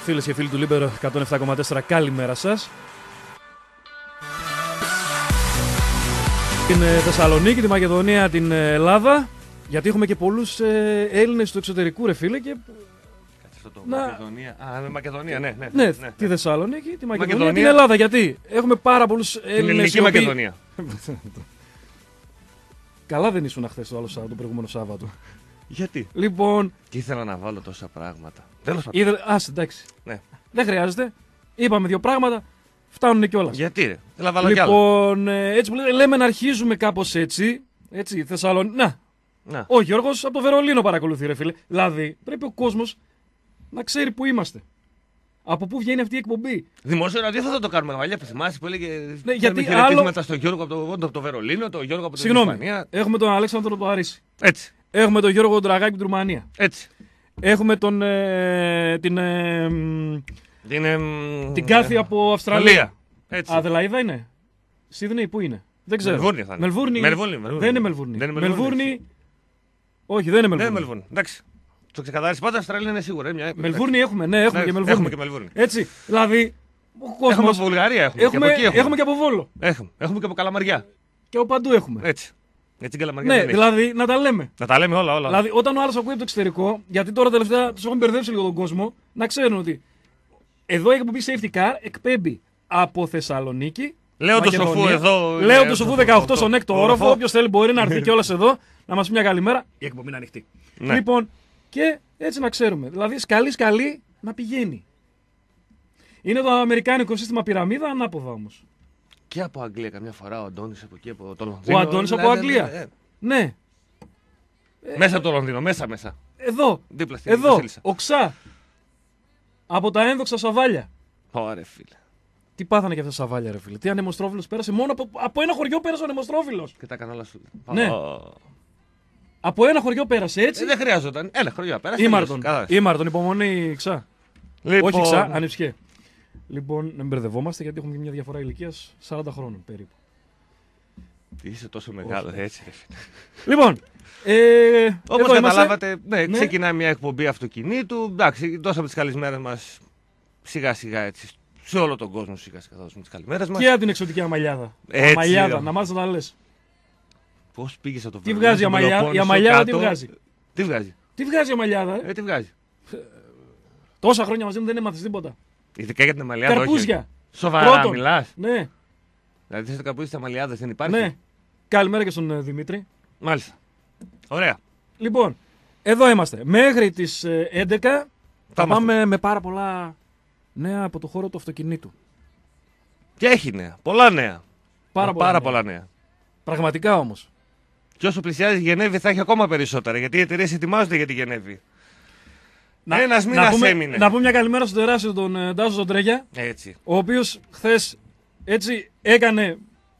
Φίλες και φίλοι του Λίμπερο 107,4, καλημέρα σας. Την Θεσσαλονίκη, τη Μακεδονία, την Ελλάδα, γιατί έχουμε και πολλούς Έλληνες του εξωτερικού, ρε φίλε. Και... Μακεδονία. Α, Μακεδονία, ναι. Ναι, τη Θεσσαλονίκη, τη Μακεδονία, την Ελλάδα. Γιατί έχουμε πάρα πολλούς Έλληνες. Την ελληνική Μακεδονία. Καλά δεν ήσουν χθες το προηγούμενο Σάββατο. Γιατί? Λοιπόν. Και ήθελα να βάλω τόσα πράγματα. Τέλος πάντων. Άσε, εντάξει. Ναι. Δεν χρειάζεται. Είπαμε δύο πράγματα. Φτάνουν κιόλας. Γιατί ρε? Θέλω να βάλω κι άλλο. Λοιπόν, έτσι που λέμε να αρχίζουμε κάπως έτσι. Έτσι, Θεσσαλονίκη. Να. Ο Γιώργος από το Βερολίνο παρακολουθεί, ρε φίλε. Δηλαδή, πρέπει ο κόσμος να ξέρει που είμαστε. Από πού βγαίνει αυτή η εκπομπή. Δημόσιο ραδιόφωνο θα το κάνουμε. Μαλλιά, θυμάσαι που έλεγε. Ναι, γιατί χαιρετίσματα στον Γιώργο από το Βερολίνο, τον Γιώργο από την Ισπανία. Έχουμε τον Αλέξανδρο από το Παρίσι. Έτσι. Έχουμε τον Γιώργο Ντραγάκη από την Ρουμανία. Έτσι. Έχουμε την Κάθη από Αυστραλία. Έτσι. Αδελαίδα είναι. Σίδνεϊ, πού είναι? Δεν ξέρω. Μελβούρνη θα είναι. Μελβούρνη. Δεν είναι Μελβούρνη. Μελβούρνη. Όχι, δεν είναι Μελβούρνη. Εντάξει. Το ξεκαθάρισε πάντα, Αυστραλία είναι σίγουρα. Μελβούρνη έχουμε, ναι, έχουμε και Μελβούρνη. Έτσι, δηλαδή. Έχουμε από Βουλγαρία, έχουμε και από Βόλο. Έχουμε και από Καλαμαριά. Και από παντού έχουμε. Έτσι Καλαμαριά. Ναι, δηλαδή να τα λέμε. Να τα λέμε όλα. Δηλαδή, όταν ο άλλος ακούει από το εξωτερικό, γιατί τώρα τελευταία του έχουν μπερδέψει λίγο τον κόσμο, να ξέρουν ότι εδώ η εκπομπή Safety Car εκπέμπει από Θεσσαλονίκη. Λέω το Σοφού εδώ. Λέω το Σοφού 18 στον έκτο όροφο. Όποιος θέλει μπορεί να έρθει κιόλας εδώ να μας πει μια καλημέρα. Η εκπομπή είναι ανοιχτή. Ναι. Λοιπόν, και έτσι να ξέρουμε. Δηλαδή, σκαλί να πηγαίνει. Είναι το αμερικάνικο σύστημα πυραμίδα, ανάποδα όμως. Και από Αγγλία καμιά φορά ο Αντώνης από εκεί, από το Λονδίνο. Ο Αντώνης από Αγγλία. Ναι. Μέσα από το Λονδίνο, μέσα. Εδώ. Δίπλα στην Εδώ. Οξά. Από τα ένδοξα Σαβάλια. Ωραία, φίλε. Τι πάθανε και αυτά τα Σαβάλια, ρε φίλε. Τι ανεμοστρόφιλος πέρασε. Μόνο από ένα χωριό πέρασε ο ανεμοστρόφιλος. Και τα κανάλα σου. Ναι. Από ένα χωριό πέρασε έτσι. Δεν χρειάζονταν. Ένα χωριό πέρασε. Ήμαρτον, υπομονή Ξά. Λοιπόν... Όχι Ξά, Ανεψιέ. Λοιπόν, να μην μπερδευόμαστε γιατί έχουμε μια διαφορά ηλικίας 40 χρόνων περίπου. Είσαι τόσο μεγάλο, έτσι ρε φίλε. Λοιπόν, όπως καταλάβατε, ναι, ξεκινάει μια εκπομπή αυτοκινήτου. Εντάξει, δώσαμε τις καλησμέρες μας σιγά σιγά έτσι. Σε όλο τον κόσμο σιγά σιγά θα δώσουμε τις καλημέρες μας. Και από την εξωτική Αμαλιάδα. Αμαλιάδα, να μάθεις να τα λες. Πώς πήγες από το Τι βγάζει η Αμαλιάδα, τι βγάζει. Τι βγάζει. Τι βγάζει η Αμαλιάδα, τι βγάζει. Τόσα χρόνια μαζί μου δεν έμαθες τίποτα. Ειδικά για την Αμαλιάδα. Καρπούζια. Σοβαρά μιλάς. Ναι. Δηλαδή θες το καρπούζι της Αμαλιάδας, δεν υπάρχει. Ναι. Καλημέρα και στον Δημήτρη. Μάλιστα. Ωραία. Λοιπόν, εδώ είμαστε. Μέχρι τις 11 θα πάμε με πάρα πολλά νέα από το χώρο του αυτοκινήτου. Και έχει νέα. Πολλά νέα. Πάρα πολλά νέα. Πραγματικά όμως. Και όσο πλησιάζει η Γενέβη θα έχει ακόμα περισσότερα. Γιατί οι εταιρείες ετοιμάζονται για τη Γενέβη. Ένας μήνας έμεινε. Να πούμε μια καλημέρα στον τεράστιο τον Τάσο Ζοντρέγια. Έτσι. Ο οποίος χθες έτσι έκανε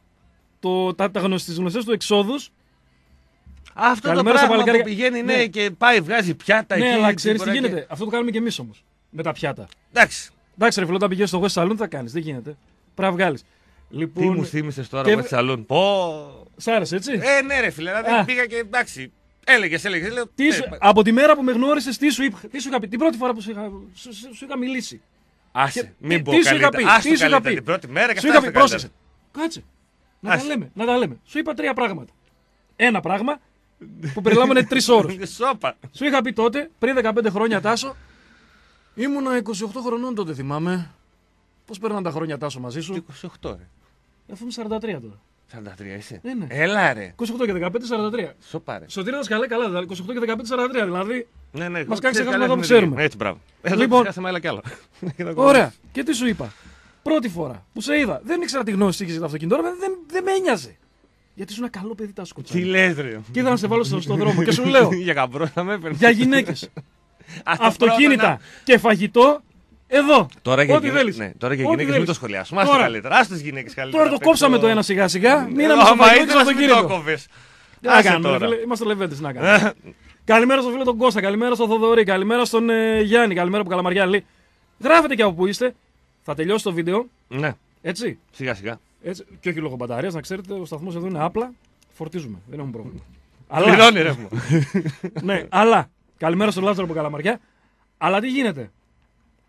τις γνωστές του εξόδους. Αυτό καλημέρα το πράγμα που πηγαίνει ναι, και πάει βγάζει πιάτα. Ναι, αλλά ξέρεις τι γίνεται. Και... Αυτό το κάνουμε και εμείς όμως. Με τα πιάτα. Εντάξει ρε φίλε, όταν πηγαίνεις στο West Saloon θα κάνεις. Δεν γίνεται. Πρέπει να βγάλεις. Λοιπόν... Τι μου θύμισες τώρα West Saloon. Σ' άρεσε έτσι. Ναι ρε φίλε, δηλαδή πήγα και εντάξει. Έλεγες. Από τη μέρα που με γνώρισες, τι σου είχα πει, την πρώτη φορά που σου είχα μιλήσει. Άσε, μην πω καλύτερα. Τι σου είχα πει. Την πρώτη μέρα και σου είχα πει, πρόσεξε. Κάτσε. Να τα λέμε. Σου είπα 3 πράγματα. Ένα πράγμα που περιλάμβανε 3 όρους. Σου είχα πει τότε, πριν 15 χρόνια Τάσο, ήμουνα 28 χρονών τότε θυμάμαι. Πώς παίρναν τα χρόνια Τάσο μαζί σου. 28 ρε. Αφού είμαι 43 τώρα. 43 είσαι. Ναι. Έλα ρε. 28 και 15, 43. Σοπάρε. Σωτήρα καλά, δηλαδή 28 και 15, 43. Δηλαδή. Ναι. Μας κάνει ξεχάσουμε αυτό που ξέρουμε. Έτσι, μπράβο. Λοιπόν, άλλα κι άλλα. Ωραία. Και τι σου είπα. Πρώτη φορά που σε είδα, δεν ήξερα τη γνώση είχε για το αυτοκίνητο, δεν με ένοιαζε. Γιατί ήσουν ένα καλό παιδί, τα σκοτσιά. Τι λες ρε. Και είδα να σε βάλω στον δρόμο και σου λέω. Για καμπρό να με έπαιρνε. Για γυναίκες. Αυτοκίνητα και φαγητό. Εδώ. Τώρα για γυναίκες μην το σχολιάσουμε. Άστε καλύτερα. Άστε τις γυναίκες καλύτερα. Τώρα το κόψαμε το ένα σιγά σιγά. Μείναμε στο αυτοκίνητο. Τι να κάνουμε, είμαστε λεβέντες να κάνουμε. Καλημέρα στον φίλο τον Κώστα, καλημέρα στον Θοδωρή, καλημέρα στον Γιάννη, καλημέρα από Καλαμαριά. Λέει, γράφετε και από πού είστε. Θα τελειώσει το βίντεο. Ναι. Έτσι. Σιγά σιγά. Έτσι. Και όχι λόγω μπαταρίας, να ξέρετε, ο σταθμός εδώ είναι απλά. Φορτίζουμε, δεν έχουμε πρόβλημα. Πληρώνει ρεύμα. Ναι, αλλά. Καλημέρα στον Λάζαρο από Καλαμαριά. Αλλά τι γίνεται.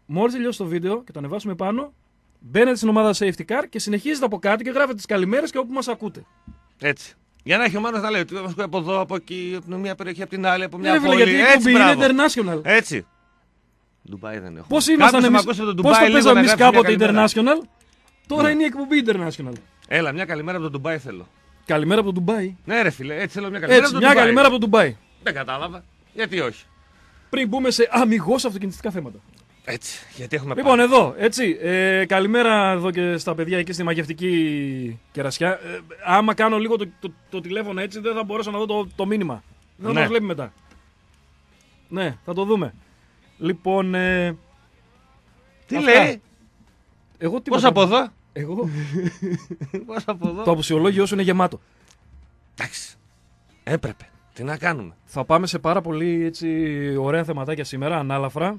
Μόλις τελειώσει το βίντεο και το ανεβάσουμε πάνω, μπαίνετε στην ομάδα Safety Car και συνεχίζετε από κάτω και γράφετε τις καλημέρες και όπου μας ακούτε. Έτσι. Για να έχει ο Μάνος να λέει ότι μας ακούει από εδώ, από εκεί, από μια περιοχή, από την άλλη, από μια πόλη. Γιατί η εκπομπή είναι international. Έτσι. Ντουμπάι δεν έχω. Πώς ήμασταν εμείς, πώς το παίζαμε εμείς κάποτε international, τώρα είναι η εκπομπή international. Έλα, μια καλημέρα από το Ντουμπάι θέλω. Καλημέρα από το Ντουμπάι. Ναι, ρε φίλε, έτσι θέλω μια καλημέρα. Έτσι, μια καλημέρα από το Ντουμπάι. Δεν κατάλαβα. Γιατί όχι. Πριν μπούμε σε αμιγώς αυτοκινητικά θέματα. Έτσι, γιατί έχουμε Λοιπόν, εδώ, έτσι. Καλημέρα εδώ και στα παιδιά εκεί στη μαγευτική κερασιά. Άμα κάνω λίγο το τηλέφωνο έτσι, δεν θα μπορέσω να δω το μήνυμα. Δεν θα το βλέπει μετά. Ναι, θα το δούμε. Λοιπόν. Τι αυτά λέει. Εγώ τι πώς από εδώ. Εγώ. Πώς από εδώ. Το αποσιολόγιο σου είναι γεμάτο. Εντάξει. Έπρεπε. Τι να κάνουμε. Θα πάμε σε πάρα πολύ έτσι, ωραία θεματάκια σήμερα, ανάλαφρα.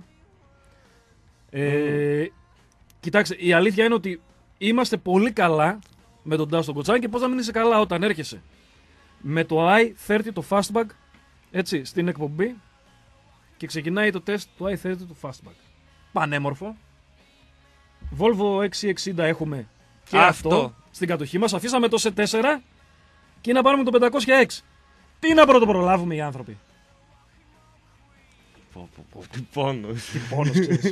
Κοιτάξτε, η αλήθεια είναι ότι είμαστε πολύ καλά με τον Τάσο Κοτσάνη και πώς να μην είσαι καλά όταν έρχεσαι με το i30 το Fastback έτσι, στην εκπομπή και ξεκινάει το τεστ του i30 του Fastback. Πανέμορφο. Volvo XC60 έχουμε και αυτό στην κατοχή μας. Αφήσαμε το C4 και να πάρουμε το 500X. Τι να πρωτοπρολάβουμε οι άνθρωποι. Τι πόνος. Τι πόνος, ξέρεις.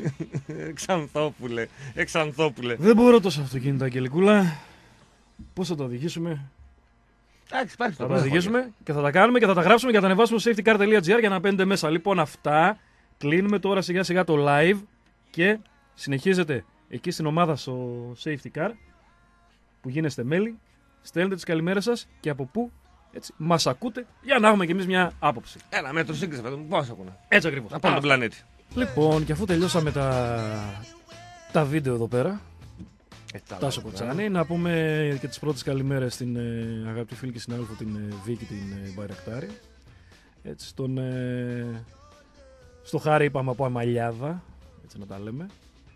Εξανθόπουλε. Δεν μπορώ τόσο αυτοκίνητα, Αγγελικούλα. Πώς θα το οδηγήσουμε. Εντάξει, υπάρχει θα το οδηγήσουμε και θα τα κάνουμε και θα τα γράψουμε και θα τα ανεβάσουμε στο safetycar.gr για να μπαίνετε μέσα. Λοιπόν, αυτά. Κλείνουμε τώρα σιγά σιγά το live και συνεχίζετε εκεί στην ομάδα στο Safety Car που γίνεστε μέλη. Στέλνετε τις καλημέρες σας και από πού έτσι, μας ακούτε για να έχουμε κι εμείς μια άποψη. Ένα μέτρο σύγκριση, βέβαια. Πώς ακούνε. Έτσι ακριβώς. Από τον πλανήτη. Λοιπόν, και αφού τελειώσαμε τα βίντεο εδώ πέρα, Τάσο Κοτσάνη, να πούμε και τις πρώτες καλημέρες στην αγαπητή φίλη και συνάδελφο την Βίκη την Μπαϊρακτάρη. Έτσι, στο Χάρη είπαμε από Αμαλιάδα, έτσι να τα λέμε.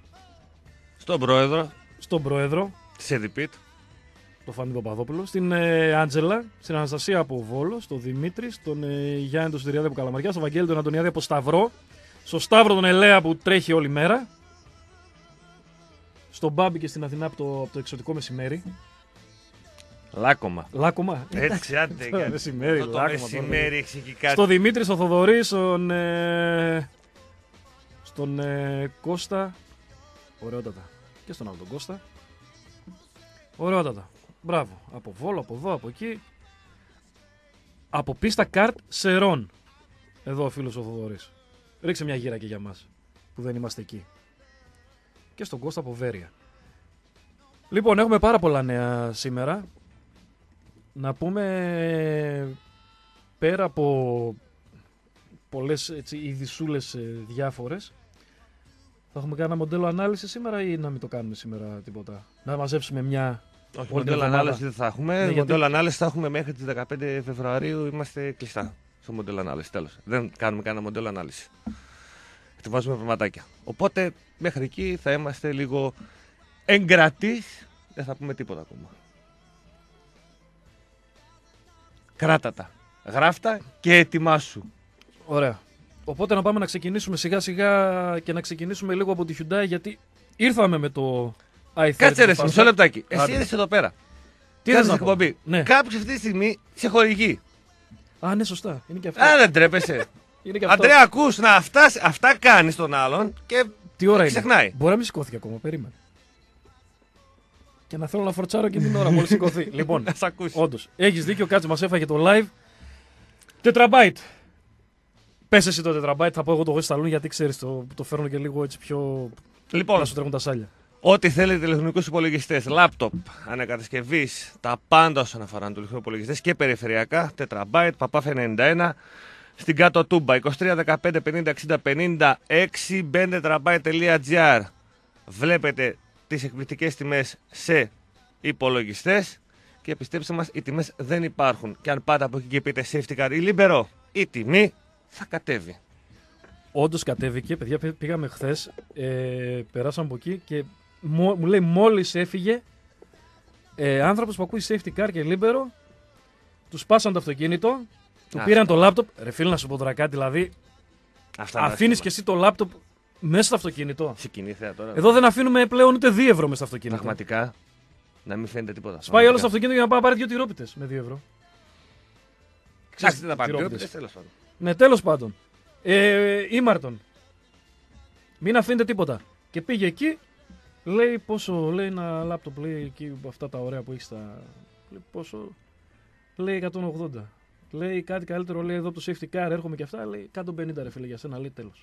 Στον πρόεδρο. Της Ediπίτ. Το Φανή Παπαδόπουλο, στην Άντζελα, στην Αναστασία από Βόλο, στον Δημήτρη, στον Γιάννη τον Συντηριάδη από Καλαμαριά, στον Βαγγέλη τον Αντωνιάδη από Σταυρό, στον Σταύρο τον Ελέα που τρέχει όλη μέρα, στον Μπάμπη και στην Αθηνά από το εξωτικό μεσημέρι. Λάκωμα. Έτσι, άντε. Μεσημέρι, το μεσημέρι έχει εκεί κάτι. Στον Δημήτρη, στον Θοδωρή, στον Κώστα. Ωραιότατα. Και στον άλλο τον Κώστα. Ωραιότατα. Μπράβο. Από Βόλο, από εδώ, από εκεί. Από πίστα καρτ Σερών. Εδώ ο φίλος ο Θοδωρής. Ρίξε μια γύρα και για μας που δεν είμαστε εκεί. Και στον Κώστα από Βέρεια. Λοιπόν, έχουμε πάρα πολλά νέα σήμερα. Να πούμε πέρα από πολλές ειδησούλες διάφορες. Θα έχουμε κάνει ένα μοντέλο ανάλυση σήμερα ή να μην το κάνουμε σήμερα τίποτα. Να μαζέψουμε μια. Όχι, μοντέλο ανάλυση δεν θα έχουμε. Ναι, μοντέλο ανάλυση θα έχουμε μέχρι τις 15 Φεβρουαρίου. Είμαστε κλειστά στο μοντέλο ανάλυση. Τέλος. Δεν κάνουμε κανένα μοντέλο ανάλυση. Ετοιμάζουμε πραγματάκια. Οπότε μέχρι εκεί θα είμαστε λίγο εγκρατείς. Δεν θα πούμε τίποτα ακόμα. Κράτα τα. Γράφτα και ετοιμάσου. Ωραία. Οπότε να πάμε να ξεκινήσουμε σιγά σιγά και να ξεκινήσουμε λίγο από τη Hyundai γιατί ήρθαμε με το i30. Κάτσε ρε, μισό λεπτάκι. Εσύ είσαι εδώ πέρα. Τι θες να εκπομπή. Ναι. Κάποιος αυτή τη στιγμή σε χορηγεί. Α, ναι, σωστά. Είναι και αυτό. Α, δεν τρέπεσαι. Αντρέα, ακούς να αυτά κάνεις τον άλλον και τι ώρα ξεχνάει. Είναι. Μπορεί να μην σηκώθηκε ακόμα, περίμενε. Και να θέλω να φορτσάρω και την ώρα μόλις σηκωθεί. Λοιπόν, όντως, έχεις δίκιο, κάτσε, μας έφαγε το live. Τετραμπάιτ. Πες εσύ το τετραμπάιτ, θα πω εγώ το εγώ σταλούν γιατί ξέρεις, το φέρνω και λίγο έτσι πιο. Λοιπόν, να σου τρέχουν τα σάλια. Ό,τι θέλετε ηλεκτρονικούς υπολογιστές, λάπτοπ, ανακατασκευής, τα πάντα όσον αφορά του ηλεκτρονικούς υπολογιστές και περιφερειακά, τετραμπάιτ, Παπάφε 91, στην κάτω Τούμπα, 23 15 50 60 56, bendetrabyte.gr. Βλέπετε τις εκπληκτικές τιμές σε υπολογιστές και πιστέψτε μας, οι τιμές δεν υπάρχουν. Και αν πάτε από εκεί και πείτε Safety Car ή Libero, η τιμή θα κατέβει. Όντως κατέβηκε, παιδιά, πήγαμε χθες, περάσαμε από εκεί και μου λέει μόλις έφυγε άνθρωπος που ακούει Safety Car και Libero, του σπάσαν το αυτοκίνητο, του πήραν το λάπτοπ. Ρε φίλε, να σου πω τώρα κάτι, δηλαδή αφήνεις και εσύ το λάπτοπ Μέσα στο αυτοκίνητο. Συγκινήθηκα τώρα. Εδώ δεν αφήνουμε πλέον ούτε 2 ευρώ μέσα στο αυτοκίνητο. Πραγματικά. Να μην φαίνεται τίποτα. Σπάει όλο στο αυτοκίνητο για να πάει να πάρει 2 τυρόπιτες με 2 ευρώ. Ξέρεις τι να πάρει. Τέλος πάντων. Ναι, τέλος πάντων. Ήμαρτον. Μην αφήνετε τίποτα. Και πήγε εκεί, λέει πόσο, λέει ένα λάπτοπ, λέει εκεί αυτά τα ωραία που έχει στα. Λέει πόσο. Λέει 180. Λέει κάτι καλύτερο, λέει εδώ από το safety car, έρχομαι και αυτά. Λέει 150 ρε φίλε για σένα, λέει τέλος.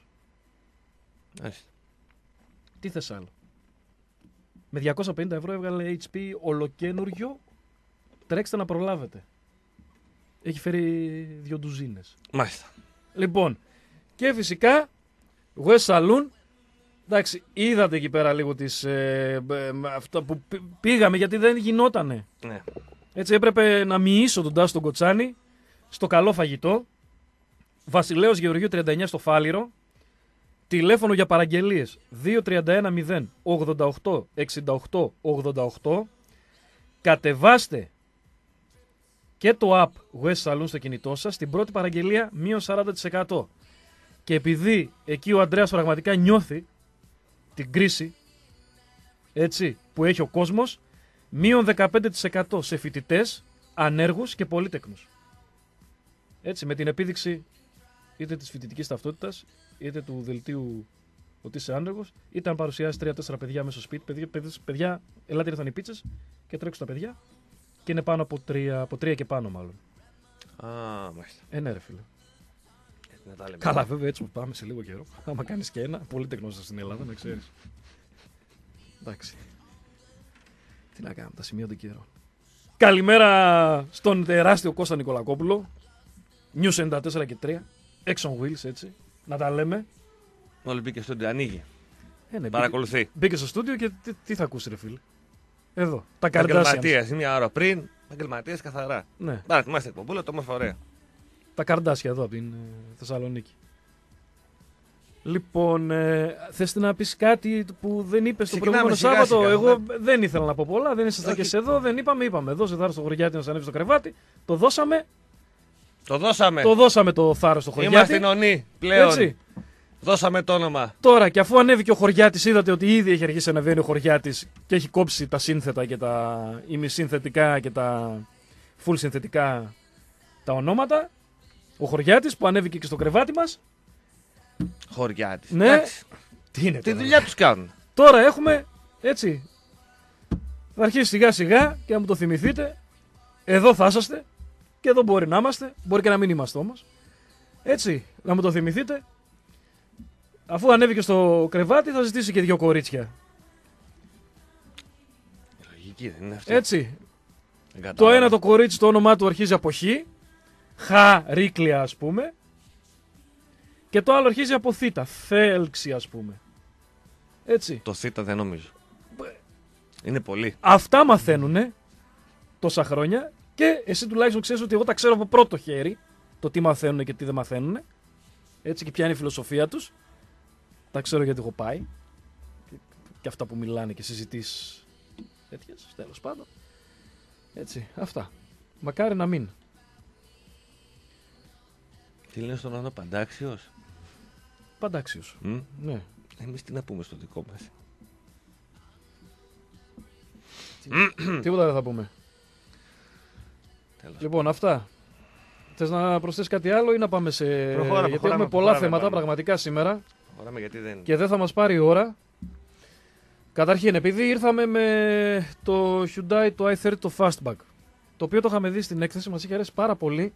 Τι θες άλλο. Με 250 ευρώ έβγαλε HP ολοκένουργιο. Τρέξτε να προλάβετε. Έχει φέρει 2 ντουζίνες. Μάλιστα. Λοιπόν, και φυσικά West Saloon. Εντάξει, είδατε εκεί πέρα λίγο αυτά που πήγαμε γιατί δεν γινότανε. Ναι. Έτσι έπρεπε να μοιήσω τον Τάσο τον Κοτσάνη στο καλό φαγητό. Βασιλέως Γεωργίου 39 στο Φάληρο. Τηλέφωνο για παραγγελίες 2310 88 68 88. Κατεβάστε και το app West Saloon στο κινητό σας. Στην πρώτη παραγγελία μείον 40%. Και επειδή εκεί ο Ανδρέας πραγματικά νιώθει την κρίση, έτσι, που έχει ο κόσμος, μείον 15% σε φοιτητές, ανέργους και πολύτεκνους. Έτσι, με την επίδειξη είτε της φοιτητικής ταυτότητας, είτε του δελτίου ότι είσαι άνεργος, είτε αν παρουσιάζει 3-4 παιδιά μέσα στο σπίτι. Παιδιά, ελάτε ήρθαν οι πίτσες και τρέξουν τα παιδιά και είναι πάνω από 3 και πάνω μάλλον. Α, μάλιστα. Ναι ρε φίλε. Να τα λέμε. Καλά, βέβαια, έτσι που πάμε σε λίγο καιρό. Άμα κάνεις και ένα, πολύ τεκνός στην Ελλάδα, να ξέρεις. Εντάξει. Τι να κάνουμε, τα σημεία του καιρού. Καλημέρα στον τεράστιο Κώστα Νικολακόπουλο. News 94 και 3. Exxon Wheels, έτσι. Να τα λέμε. Μόλις μπήκε στο στούντιο, ανοίγει. Ναι, Παρακολουθεί. Μπήκε στο στούντιο και τι θα ακούσει, ρε φίλε. Εδώ. Τα Kardashians. Επαγγελματίας, μια ώρα πριν. Επαγγελματίας καθαρά. Ναι. Να θυμάστε εκπομπούλα, το όμορφα ωραία. Τα Καρντάσια εδώ από την Θεσσαλονίκη. Λοιπόν, θες να πεις κάτι που δεν είπες το προηγούμενο Σάββατο? Εγώ δεν ήθελα να πω πολλά, δεν ήσασταν και σε εδώ, δεν είπαμε. Δώσε θάρρος στο χωριάτι να σας ανέβει στο κρεβάτι. Το δώσαμε. Το δώσαμε το θάρρος στο χωριάτι. Είμαστε νονοί πλέον. Έτσι. Δώσαμε το όνομα. Τώρα, και αφού ανέβηκε ο χωριάτης, είδατε ότι ήδη έχει αρχίσει να ανεβαίνει ο χωριάτης και έχει κόψει τα σύνθετα και τα ημισύνθετικά και τα full συνθετικά τα ονόματα. Ο χωριάτης που ανέβηκε και στο κρεβάτι μας. Χωριάτης. Ναι. Εντάξει. Τι είναι τη τώρα. δουλειά τους κάνουν. Τώρα έχουμε, έτσι, θα αρχίσει σιγά σιγά και να μου το θυμηθείτε. Εδώ θα είσαστε και εδώ μπορεί να είμαστε. Μπορεί και να μην είμαστε όμως. Έτσι, να μου το θυμηθείτε. Αφού ανέβηκε στο κρεβάτι θα ζητήσει και 2 κορίτσια. Λογική δεν είναι αυτή. Έτσι. Το ένα το κορίτσι το όνομά του αρχίζει από Χ. Χαρίκλια ας πούμε. Και το άλλο αρχίζει από Θ. Θέλξη ας πούμε. Έτσι. Το Θ δεν νομίζω. Είναι πολύ. Αυτά μαθαίνουνε τόσα χρόνια. Και εσύ τουλάχιστον ξέρεις ότι εγώ τα ξέρω από πρώτο χέρι. Το τι μαθαίνουνε και τι δεν μαθαίνουνε. Έτσι, και ποια είναι η φιλοσοφία τους. Τα ξέρω γιατί έχω πάει. Και αυτά που μιλάνε και συζητήσεις τέτοιες, τέλος πάντων. Έτσι, αυτά. Μακάρι να μην. Τι λένε στον άλλο, Παντάξιος? Παντάξιος. Ναι. Εμείς τι να πούμε στο δικό μας. Τίποτα δεν θα πούμε. Τέλος. Λοιπόν, αυτά. Θες να προσθέσεις κάτι άλλο ή να πάμε σε... γιατί έχουμε πολλά προχωράμε, θέματα πάμε. Πραγματικά σήμερα. Προχωράμε γιατί δεν... Και δεν θα μας πάρει η ώρα. Καταρχήν, επειδή ήρθαμε με το Hyundai το i30 το Fastback, το οποίο το είχαμε δει στην έκθεση, μας είχε αρέσει πάρα πολύ.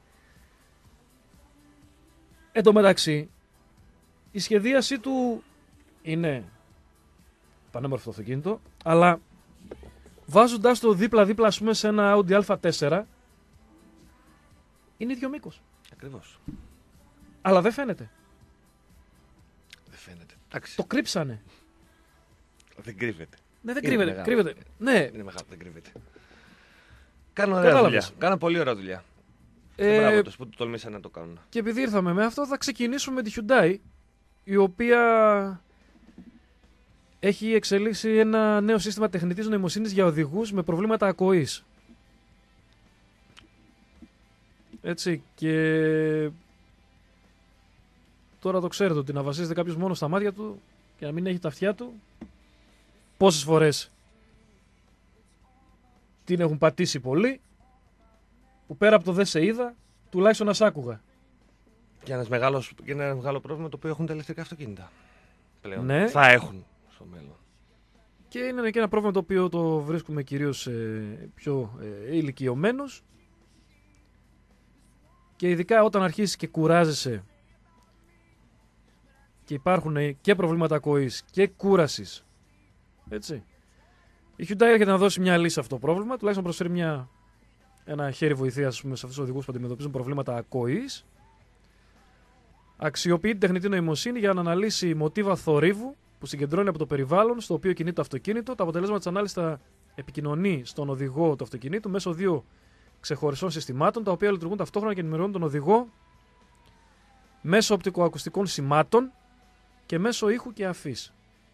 Εν τω μεταξύ, η σχεδίασή του είναι πανέμορφο το αυτοκίνητο, αλλά βάζοντας το δίπλα-δίπλα, ας πούμε, σε ένα Audi A4, είναι ίδιο μήκος. Ακριβώς. Αλλά δεν φαίνεται. Δεν φαίνεται. Εντάξει. Το κρύψανε. Δεν κρύβεται. Ναι, δεν Είναι κρύβεται. μεγάλο. Κρύβεται. Ναι. Είναι μεγάλο, δεν κρύβεται. Κάνω ωραία Κατάλαβες. δουλειά. Κάνω πολύ ωραία δουλειά. Μπράβο τους που το τολμήσαν να το κάνουν. Και επειδή ήρθαμε με αυτό, θα ξεκινήσουμε με τη Hyundai, η οποία έχει εξελίξει ένα νέο σύστημα τεχνητής νοημοσύνης για οδηγούς με προβλήματα ακοής. Έτσι, και τώρα το ξέρετε ότι να βασίζεται κάποιος μόνο στα μάτια του και να μην έχει τα αυτιά του, πόσες φορές την έχουν πατήσει πολύ, που πέρα από το δεν σε είδα, τουλάχιστον να σ' άκουγα. Και ένα μεγάλο πρόβλημα το οποίο έχουν τα ηλεκτρικά αυτοκίνητα. Πλέον. Ναι. Θα έχουν στο μέλλον. Και είναι και ένα πρόβλημα το οποίο το βρίσκουμε κυρίως πιο ηλικιωμένους. Και ειδικά όταν αρχίσεις και κουράζεσαι και υπάρχουν και προβλήματα ακοής και κούρασης. Έτσι. Η Hyundai έρχεται να δώσει μια λύση σε αυτό το πρόβλημα, τουλάχιστον προσφέρει ένα χέρι βοηθείας σε αυτούς τους οδηγούς που αντιμετωπίζουν προβλήματα ακοής. Αξιοποιεί την τεχνητή νοημοσύνη για να αναλύσει μοτίβα θορύβου που συγκεντρώνει από το περιβάλλον στο οποίο κινείται το αυτοκίνητο. Τα αποτελέσματα της ανάλυσης θα επικοινωνεί στον οδηγό του αυτοκινήτου μέσω δύο ξεχωριστών συστημάτων, τα οποία λειτουργούν ταυτόχρονα και ενημερώνουν τον οδηγό μέσω οπτικοακουστικών σημάτων και μέσω ήχου και αφής.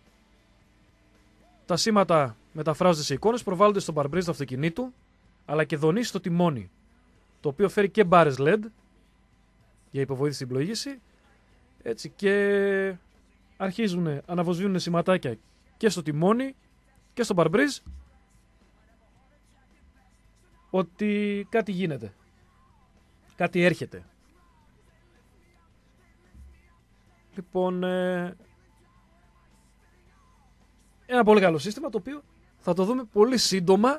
Τα σήματα μεταφράζονται σε εικόνες, προβάλλονται στο παρμπρίζ του αυτοκινήτου, αλλά και δονήσει στο τιμόνι, το οποίο φέρει και μπάρες LED για υποβοήθηση στην πλοήγηση, έτσι, και αναβοσβήνουν σηματάκια και στο τιμόνι και στο παρμπρίζ ότι κάτι γίνεται, κάτι έρχεται. Λοιπόν, ένα πολύ καλό σύστημα, το οποίο θα το δούμε πολύ σύντομα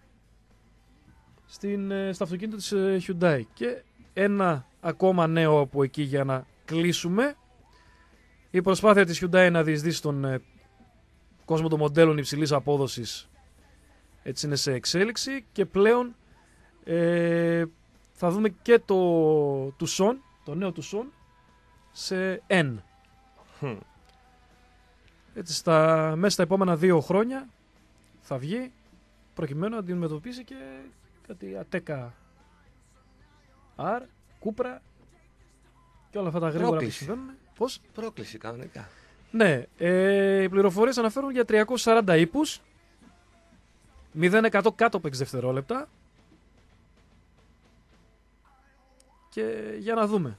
στα αυτοκίνητα της Hyundai. Και ένα ακόμα νέο από εκεί για να κλείσουμε. Η προσπάθεια της Hyundai να διεισδύσει τον κόσμο των μοντέλων υψηλής απόδοσης, έτσι, είναι σε εξέλιξη, και πλέον θα δούμε και το Tucson, το νέο Tucson σε N. Έτσι, μέσα στα επόμενα 2 χρόνια θα βγει, προκειμένου να αντιμετωπίσει και κάτι Ateca R, Cupra και όλα αυτά τα γρήγορα που συμβαίνουν. Πώς? Πρόκληση κανονικά. Ναι, οι πληροφορίες αναφέρουν για 340 ύπους, 0% κάτω από 6 δευτερόλεπτα, και για να δούμε.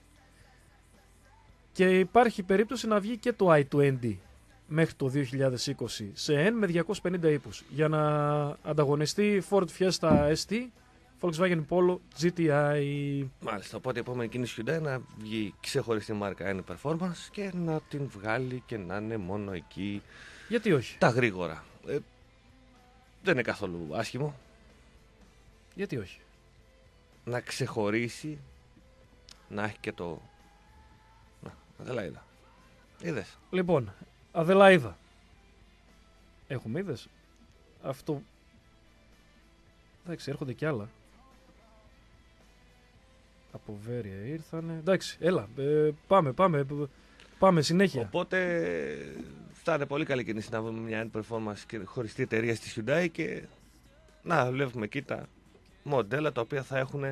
Και υπάρχει περίπτωση να βγει και το i20 μέχρι το 2020 σε N με 250 ύπους, για να ανταγωνιστεί Ford Fiesta ST, Volkswagen Polo GTI. Μάλιστα, οπότε η επόμενη κίνηση Hyundai να βγει ξεχωριστή μάρκα N Performance και να την βγάλει και να είναι μόνο εκεί. Γιατί όχι? Τα γρήγορα. Δεν είναι καθόλου άσχημο. Γιατί όχι? Να ξεχωρίσει, να έχει και το... Αδελαίδα. Είδες? Λοιπόν, Αδελαίδα. Έχουμε, είδες? Αυτό... Εντάξει, έρχονται κι άλλα. Από Βέρεια ήρθανε. Εντάξει, έλα, πάμε συνέχεια. Οπότε θα είναι πολύ καλή κίνηση να βρούμε μια performance και χωριστή εταιρεία στη Hyundai και να βλέπουμε εκεί τα μοντέλα τα οποία θα έχουν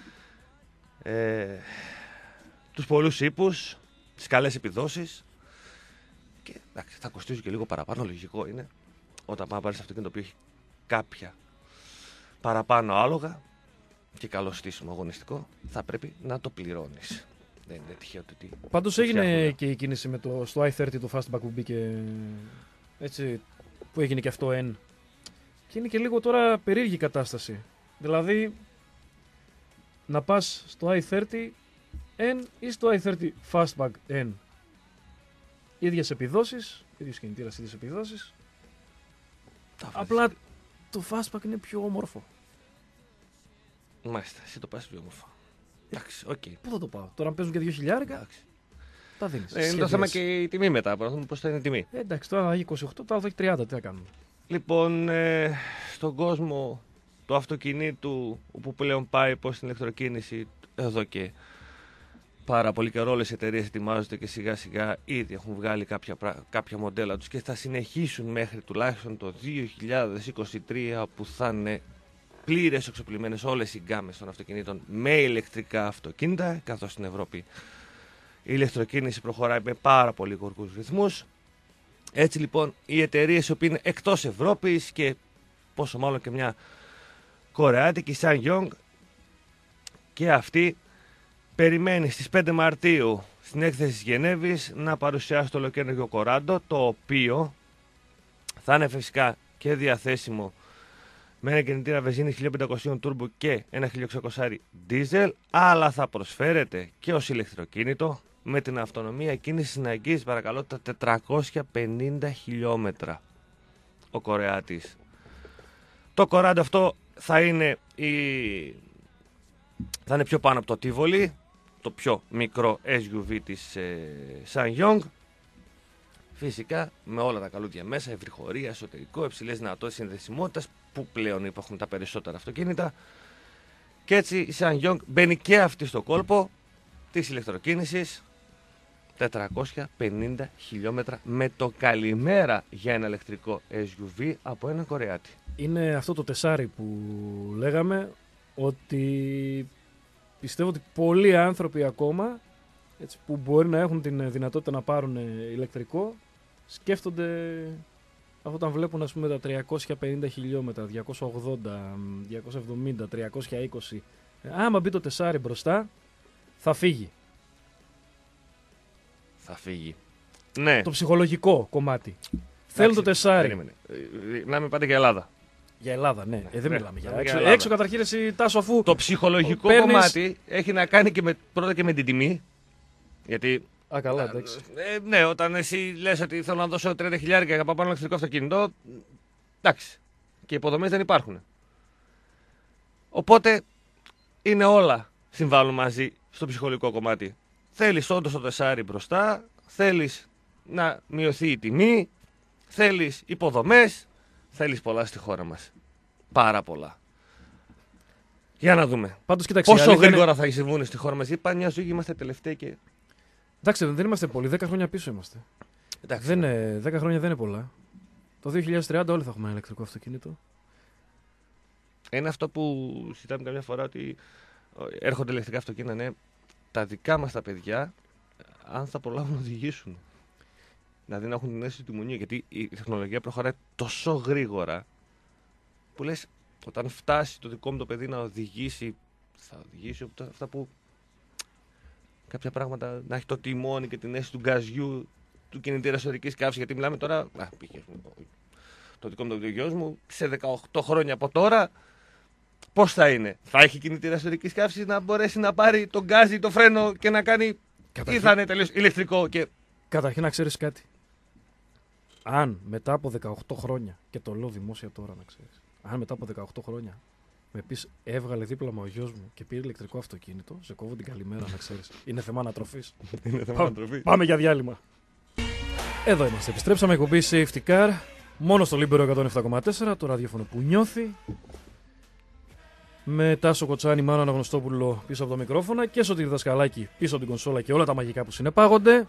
τους πολλούς ύπους, τις καλές επιδόσεις και εντάξει, θα κοστίζουν και λίγο παραπάνω, λογικό είναι. Όταν πάμε να πάρεις αυτοκίνητο το οποίο έχει κάποια παραπάνω άλογα και καλό στήσιμο αγωνιστικό, θα πρέπει να το πληρώνεις. Δεν είναι τυχαίο ότι... Πάντως έγινε και η κίνηση στο i30 το fastback που μπήκε, έτσι, που έγινε και αυτό N. Και είναι και λίγο τώρα περίεργη κατάσταση. Δηλαδή, να πας στο i30 N ή στο i30 fastback N. Ίδιες επιδόσεις, ίδιος κινητήρας, ίδιες επιδόσεις. Απλά το fastback είναι πιο όμορφο. Μάλιστα, εσύ το πας πιο όμορφο. Εντάξει, οκ. Πού θα το πάω? Τώρα παίζουν και 2.000. Τα δίνεις. Είναι το θέμα και η τιμή μετά. Πώς θα είναι η τιμή. Εντάξει, τώρα θα έχει 28, τώρα θα έχει 30. Τι θα κάνουμε? Λοιπόν, στον κόσμο του αυτοκινήτου, όπου πλέον πάει πώς στην ηλεκτροκίνηση, εδώ και πάρα πολύ καιρό όλες οι εταιρείες ετοιμάζονται και σιγά σιγά ήδη έχουν βγάλει κάποια μοντέλα τους και θα συνεχίσουν μέχρι τουλάχιστον το 2023, που θα είναι πλήρες εξοπλισμένες όλες οι γκάμες των αυτοκινήτων με ηλεκτρικά αυτοκίνητα, καθώς στην Ευρώπη η ηλεκτροκίνηση προχωράει με πάρα πολύ γοργούς ρυθμούς. Έτσι λοιπόν οι εταιρείες που είναι εκτός Ευρώπης και πόσο μάλλον και μια κορεάτικη SsangYong, και αυτή περιμένει στις 5 Μαρτίου στην έκθεση της Γενέβης να παρουσιάσει το ολοκαίρινο Κοράντο, το οποίο θα είναι φυσικά και διαθέσιμο με ένα κινητήρα βενζίνη 1500 turbo και ένα 1600 diesel, αλλά θα προσφέρεται και ως ηλεκτροκίνητο με την αυτονομία κίνησης να αγγίζει, παρακαλώ, τα 450 χιλιόμετρα ο Κορεάτης. Το Κοράντο αυτό θα είναι πιο πάνω από το Τίβολι, το πιο μικρό SUV της SsangYong. Φυσικά με όλα τα καλούδια μέσα, ευρυχωρία, εσωτερικό, υψηλές δυνατότητες συνδεσιμότητας που πλέον υπάρχουν τα περισσότερα αυτοκίνητα. Και έτσι η SsangYong μπαίνει και αυτή στο κόλπο της ηλεκτροκίνησης. 450 χιλιόμετρα με το καλημέρα για ένα ηλεκτρικό SUV από έναν Κορεάτη. Είναι αυτό το τεσάρι που λέγαμε, ότι πιστεύω ότι πολλοί άνθρωποι ακόμα, έτσι, που μπορεί να έχουν την δυνατότητα να πάρουν ηλεκτρικό, σκέφτονται όταν βλέπουν, ας πούμε, τα 350 χιλιόμετρα, 280, 270, 320. Άμα μπει το τεσάρι μπροστά, θα φύγει. Θα φύγει. Ναι. Το ψυχολογικό κομμάτι. Θέλω το τεσάρι. Μιλάμε πάντα για Ελλάδα. Για Ελλάδα, ναι. Δεν μιλάμε για έξω. Ελλάδα. Έξω καταρχήν εσύ, Τάσο, αφού. Το ψυχολογικό κομμάτι έχει να κάνει και πρώτα και με την τιμή. Γιατί. Α, καλά, εντάξει. Ναι, όταν εσύ λες ότι θέλω να δώσω 30.000 για να πάω ένα ηλεκτρικό αυτοκίνητο. Εντάξει. Και οι υποδομές δεν υπάρχουν. Οπότε είναι όλα συμβάλλουν μαζί στο ψυχολογικό κομμάτι. Θέλεις όντως το τεσάρι μπροστά, θέλεις να μειωθεί η τιμή, θέλεις υποδομές, θέλεις πολλά στη χώρα μας. Πάρα πολλά. Για να δούμε. Πάντως, κοίταξε, πόσο γρήγορα θα συμβούν στη χώρα μας. Είπα μια ζωή, είμαστε τελευταίοι και. Εντάξει, δεν είμαστε πολλοί. 10 χρόνια πίσω είμαστε. Εντάξει, 10 χρόνια δεν είναι πολλά. Το 2030 όλοι θα έχουμε ένα ηλεκτρικό αυτοκίνητο. Είναι αυτό που συζητάμε καμιά φορά, ότι έρχονται ηλεκτρικά αυτοκίνητα, ναι. Τα δικά μας τα παιδιά, αν θα προλάβουν να οδηγήσουν. Δηλαδή να έχουν την αίσθηση του μονίου. Γιατί η τεχνολογία προχωράει τόσο γρήγορα που λες, όταν φτάσει το δικό μου το παιδί να οδηγήσει, θα οδηγήσει αυτά που. Κάποια πράγματα να έχει το τιμόνι και την αίσθηση του γκαζιού του κινητήρα εσωτερικής καύσης. Γιατί μιλάμε τώρα. Το δικό μου το γιος μου σε 18 χρόνια από τώρα. Πώς θα είναι, θα έχει κινητήρα εσωτερικής καύσης να μπορέσει να πάρει τον γκάζι, το φρένο και να κάνει. Ή θα είναι τελείως ηλεκτρικό και. Καταρχήν να ξέρεις κάτι. Αν μετά από 18 χρόνια, και το λέω δημόσια τώρα να ξέρεις, αν μετά από 18 χρόνια με πεις έβγαλε δίπλωμα ο γιος μου και πήρε ηλεκτρικό αυτοκίνητο, σε κόβω την καλημέρα να ξέρεις. Είναι θέμα ανατροφής. Πάμε για διάλειμμα. Εδώ είμαστε. Επιστρέψαμε, εκπομπή Safety Car. Μόνο στο Λίμπερο 107,4, το ραδιόφωνο που νιώθει. Με Τάσο Κοτσάνη, Μάνο Αναγνωστόπουλο πίσω από το μικρόφωνα και Σωτήρη Δασκαλάκη πίσω από την κονσόλα και όλα τα μαγικά που συνεπάγονται.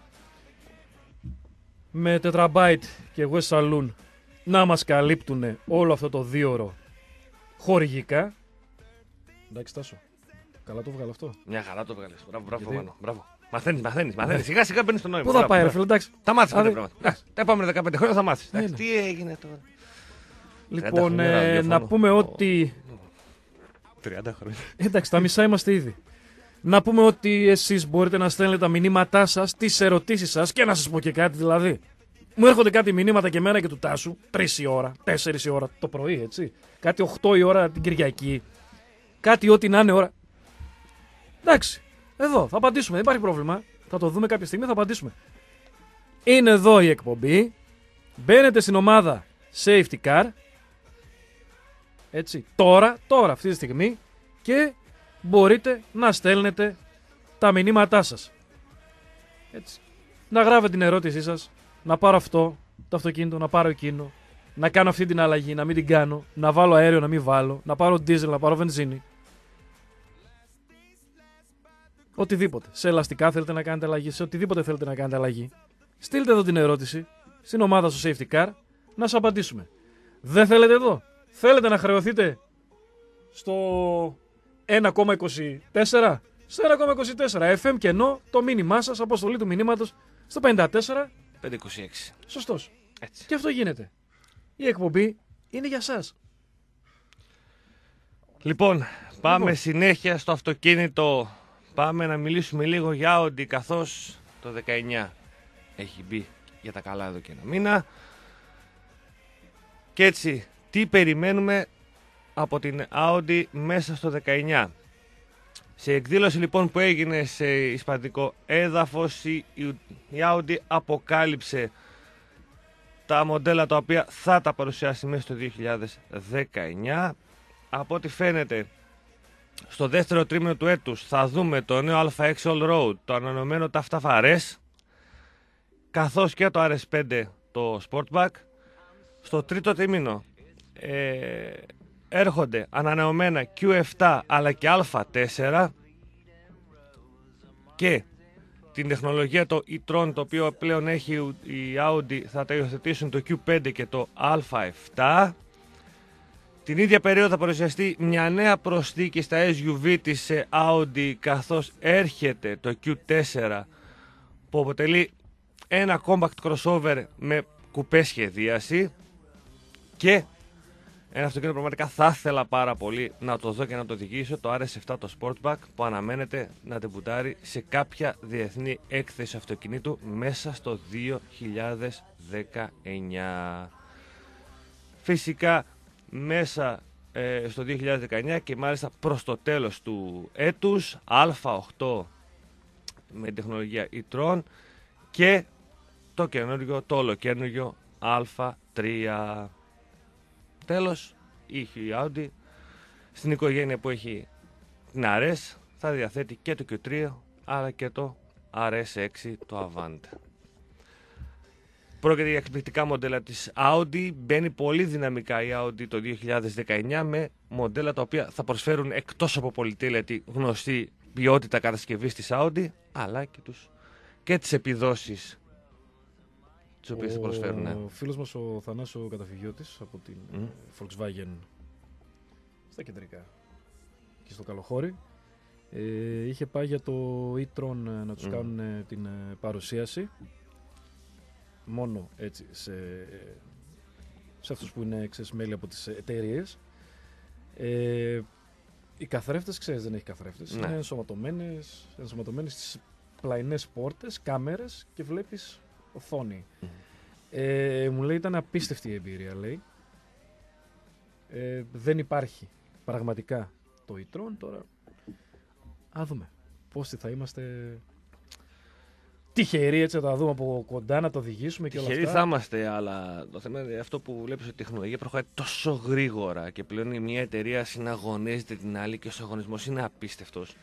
Με Tetrabyte και West Saloon να μας καλύπτουν όλο αυτό το 2ωρο χορηγικά. Εντάξει, Τάσο, καλά το βγάλω αυτό. Μια χαρά το βγάλες. Μπράβο, Μάνο. Μπράβο. Μαθαίνεις. Σιγά σιγά μπαίνεις στο νόημα. Πού θα πάει, ρε φίλε, εντάξει. Τα μάθεις κάποια πράγματα. Τα επόμενα 15 χρόνια θα μάθεις. Τι έγινε τώρα. Λοιπόν, να πούμε ότι. 30 χρόνια. Εντάξει, τα μισά είμαστε ήδη. Να πούμε ότι εσείς μπορείτε να στέλνετε τα μηνύματά σας, τις ερωτήσεις σας και να σας πω και κάτι δηλαδή. Μου έρχονται κάτι μηνύματα και εμένα και του Τάσου, 3 η ώρα, 4 η ώρα το πρωί, έτσι. Κάτι 8 η ώρα την Κυριακή. Κάτι ό,τι να είναι ώρα. Εντάξει, εδώ θα απαντήσουμε, δεν υπάρχει πρόβλημα. Θα το δούμε κάποια στιγμή, θα απαντήσουμε. Είναι εδώ η εκπομπή. Μπαίνετε στην ομάδα Safety Car. Έτσι, τώρα, αυτή τη στιγμή, και μπορείτε να στέλνετε τα μηνύματά σας. Έτσι. Να γράφετε την ερώτησή σας, να πάρω αυτό το αυτοκίνητο, να πάρω εκείνο, να κάνω αυτή την αλλαγή, να μην την κάνω, να βάλω αέριο, να μην βάλω, να πάρω ντίζελ, να πάρω βενζίνη. Οτιδήποτε. Σε ελαστικά θέλετε να κάνετε αλλαγή, σε οτιδήποτε θέλετε να κάνετε αλλαγή. Στείλτε εδώ την ερώτηση στην ομάδα στο Safety Car να σας απαντήσουμε. Δεν θέλετε εδώ. Θέλετε να χρεωθείτε στο 1,24. Στο 1,24 FM κενό το μήνυμά σας, αποστολή του μηνύματος στο 54 526. Σωστός. Έτσι. Και αυτό γίνεται. Η εκπομπή είναι για σας. Λοιπόν, πάμε συνέχεια στο αυτοκίνητο. Πάμε να μιλήσουμε λίγο για Audi, καθώς Το 19 έχει μπει για τα καλά εδώ και ένα μήνα. Και έτσι, τι περιμένουμε από την Audi μέσα στο 19? Σε εκδήλωση λοιπόν που έγινε σε ισπανικό έδαφος, η Audi αποκάλυψε τα μοντέλα τα οποία θα τα παρουσιάσει μέσα στο 2019. Από ό,τι φαίνεται, στο δεύτερο τρίμηνο του έτους θα δούμε το νέο AX Allroad, το ανανεωμένο Taftafares, καθώς και το RS5, το Sportback. Στο τρίτο τρίμηνο έρχονται ανανεωμένα Q7 αλλά και Α4 και την τεχνολογία το e-tron, το οποίο πλέον έχει η Audi, θα τα υιοθετήσουν το Q5 και το Α7. Την ίδια περίοδο θα παρουσιαστεί μια νέα προσθήκη στα SUV της Audi, καθώς έρχεται το Q4 που αποτελεί ένα compact crossover με κουπέ σχεδίαση. Και ένα αυτοκίνητο πραγματικά θα ήθελα πάρα πολύ να το δω και να το οδηγήσω, το RS7, το Sportback, που αναμένεται να ντεμπουτάρει σε κάποια διεθνή έκθεση αυτοκινήτου μέσα στο 2019. Φυσικά μέσα στο 2019 και μάλιστα προς το τέλος του έτους, Α8 με τεχνολογία e-tron και το ολοκαίνουργιο Α3. Τέλος, η Audi στην οικογένεια που έχει την RS θα διαθέτει και το Q3 αλλά και το RS6, το Avant. Πρόκειται για εκπληκτικά μοντέλα της Audi. Μπαίνει πολύ δυναμικά η Audi το 2019 με μοντέλα τα οποία θα προσφέρουν εκτός από πολυτέλεια τη γνωστή ποιότητα κατασκευής της Audi, αλλά και τις επιδόσεις τις οποίες θα προσφέρουν. Ο φίλος μας ο Θανάσης ο Καταφυγιώτης από την Volkswagen στα κεντρικά και στο Καλοχώρι είχε πάει για το e-tron να τους κάνουν την παρουσίαση μόνο έτσι σε αυτούς που είναι μέλη από τις εταιρείες. Οι καθρέφτες, ξέρεις, δεν έχει καθρέφτες. Ναι. Είναι ενσωματωμένες στις πλαϊνές πόρτες, κάμερες και βλέπεις οθόνη. Μου λέει ήταν απίστευτη η εμπειρία, λέει. Δεν υπάρχει πραγματικά το e-tron. Τώρα α δούμε πόσοι θα είμαστε τυχεροί έτσι να τα δούμε από κοντά, να το οδηγήσουμε και όλα αυτά. Τυχεροί θα είμαστε, αλλά το θέμα είναι αυτό που βλέπεις, ότι η τεχνολογία προχωράει τόσο γρήγορα και πλέον μια εταιρεία συναγωνίζεται την άλλη και ο αγωνισμός είναι απίστευτος.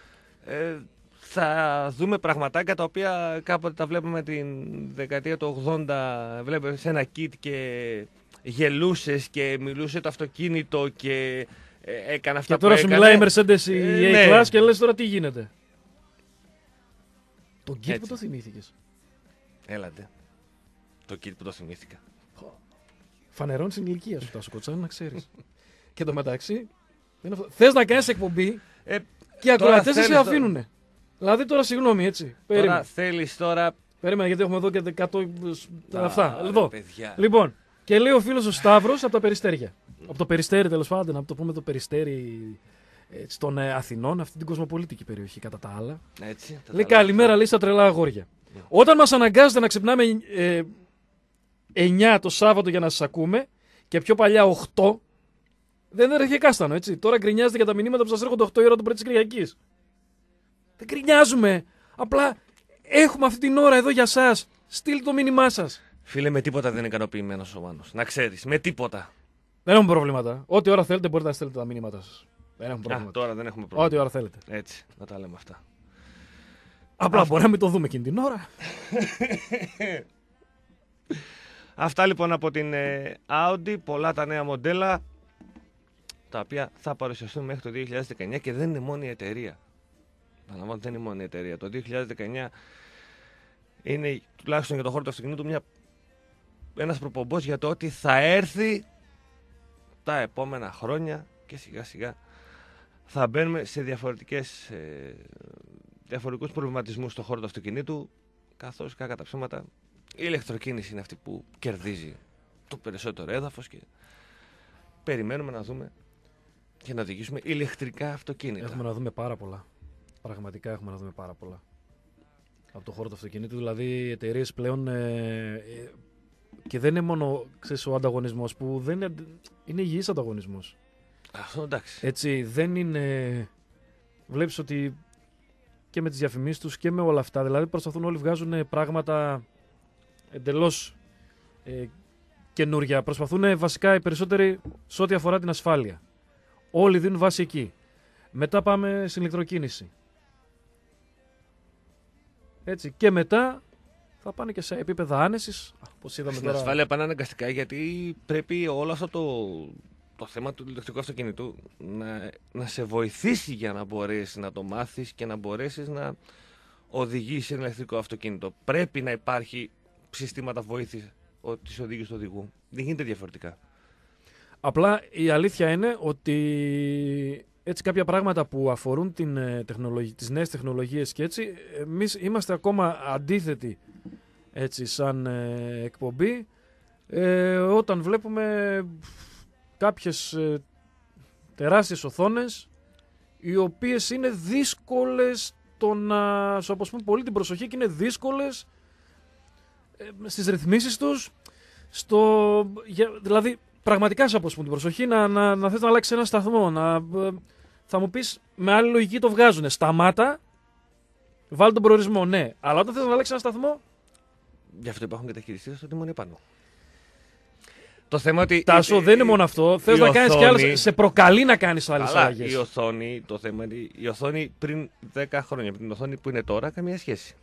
Θα δούμε πραγματάκια τα οποία κάποτε τα βλέπουμε την δεκαετία του 80, βλέπεις σε ένα kit και γελούσες και μιλούσε το αυτοκίνητο και έκανε αυτά που έκανε. Και τώρα σου μιλάει η Mercedes η A-Class και λες τώρα τι γίνεται. Το kit που το θυμήθηκες. Έλατε. Το kit που το θυμήθηκα. Φανερώνεις την ηλικία σου, Τάσο Κοτσάνη, να ξέρεις. Και το μεταξύ, θες να κάνεις εκπομπή και οι ακροατές σε αφήνουνε. Δηλαδή τώρα συγγνώμη, έτσι. Τώρα θέλεις τώρα. Περίμενα γιατί έχουμε εδώ και 100 αυτά. Λοιπόν, και λέει ο φίλος ο Σταύρος από τα Περιστέρια. Από το Περιστέρι, τέλος πάντων, να το πούμε το Περιστέρι των Αθηνών, αυτή την κοσμοπολίτικη περιοχή κατά τα άλλα. Έτσι, λέει καλημέρα, λέει στα τρελά αγόρια. Όταν μας αναγκάζετε να ξυπνάμε 9 το Σάββατο για να σας ακούμε και πιο παλιά 8, δεν έρχεται κάστανο, έτσι. Τώρα γκρινιάζετε για τα μηνύματα που σας έρχονται 8 η ώρα το πρωί της Κυριακής. Δεν γκρινιάζουμε. Απλά έχουμε αυτή την ώρα εδώ για σας. Στείλτε το μήνυμά σας. Φίλε, με τίποτα δεν είναι ικανοποιημένος ο Μάνος. Να ξέρεις, με τίποτα. Δεν έχουμε προβλήματα. Ό,τι ώρα θέλετε μπορείτε να στέλνετε τα μήνυματά σας. Δεν έχουμε προβλήματα. Τώρα δεν έχουμε πρόβλημα. Ό,τι ώρα θέλετε. Έτσι, να τα λέμε αυτά. Απλά μπορεί να μην το δούμε εκείνη την ώρα. Αυτά λοιπόν από την Audi. Πολλά τα νέα μοντέλα τα οποία θα παρουσιαστούν μέχρι το 2019 και δεν είναι μόνο η εταιρεία. Δεν είναι μόνο η εταιρεία. Το 2019 είναι τουλάχιστον για το χώρο του αυτοκινήτου ένας προπομπός για το ότι θα έρθει τα επόμενα χρόνια και σιγά σιγά θα μπαίνουμε σε διαφορετικούς προβληματισμούς στον χώρο του αυτοκινήτου, καθώς κακά τα ψέματα η ηλεκτροκίνηση είναι αυτή που κερδίζει το περισσότερο έδαφος και περιμένουμε να δούμε και να οδηγήσουμε ηλεκτρικά αυτοκίνητα. Έχουμε να δούμε πάρα πολλά. Πραγματικά έχουμε να δούμε πάρα πολλά. Από το χώρο του αυτοκινήτου, δηλαδή οι εταιρείες πλέον και δεν είναι μόνο, ξέρεις, ο ανταγωνισμός που δεν είναι υγιής ανταγωνισμός. Αυτό εντάξει. Έτσι, δεν είναι... Βλέπεις ότι και με τις διαφημίσεις τους και με όλα αυτά, δηλαδή προσπαθούν όλοι βγάζουν πράγματα εντελώς καινούρια. Προσπαθούν βασικά οι περισσότεροι σε ό,τι αφορά την ασφάλεια. Όλοι δίνουν βάση εκεί. Μετά πάμε στην ηλεκτροκίνηση. Έτσι, και μετά θα πάνε και σε επίπεδα άνεσης. Στην ασφάλεια πάνε αναγκαστικά, γιατί πρέπει όλο αυτό το θέμα του ηλεκτρικού αυτοκινητού να σε βοηθήσει για να μπορέσεις να το μάθεις και να μπορέσεις να οδηγήσεις ένα ηλεκτρικό αυτοκίνητο. Πρέπει να υπάρχει συστήματα βοήθειας της οδήγησης του οδηγού. Δεν γίνεται διαφορετικά. Απλά η αλήθεια είναι ότι έτσι κάποια πράγματα που αφορούν τις νέες τεχνολογίες και έτσι, εμείς είμαστε ακόμα αντίθετοι έτσι σαν εκπομπή όταν βλέπουμε κάποιες τεράστιες οθόνες οι οποίες είναι δύσκολες το να σου αποσπούν πολύ την προσοχή και είναι δύσκολες στις ρυθμίσεις τους δηλαδή πραγματικά σου αποσπούν την προσοχή να θες να αλλάξεις ένα σταθμό θα μου πεις με άλλη λογική το βγάζουνε, σταμάτα, βάλει τον προορισμό, ναι, αλλά όταν θες να αλλάξεις ένα σταθμό γι' αυτό υπάρχουν και τα χειριστήρια στο τιμόνι πάνω. Το θέμα ότι. Τάσο, δεν είναι μόνο αυτό. Θες να κάνεις κι άλλες. Σε προκαλεί να κάνεις άλλες αλλαγές. Η οθόνη, το θέμα είναι η οθόνη πριν 10 χρόνια με την οθόνη που είναι τώρα, καμία σχέση.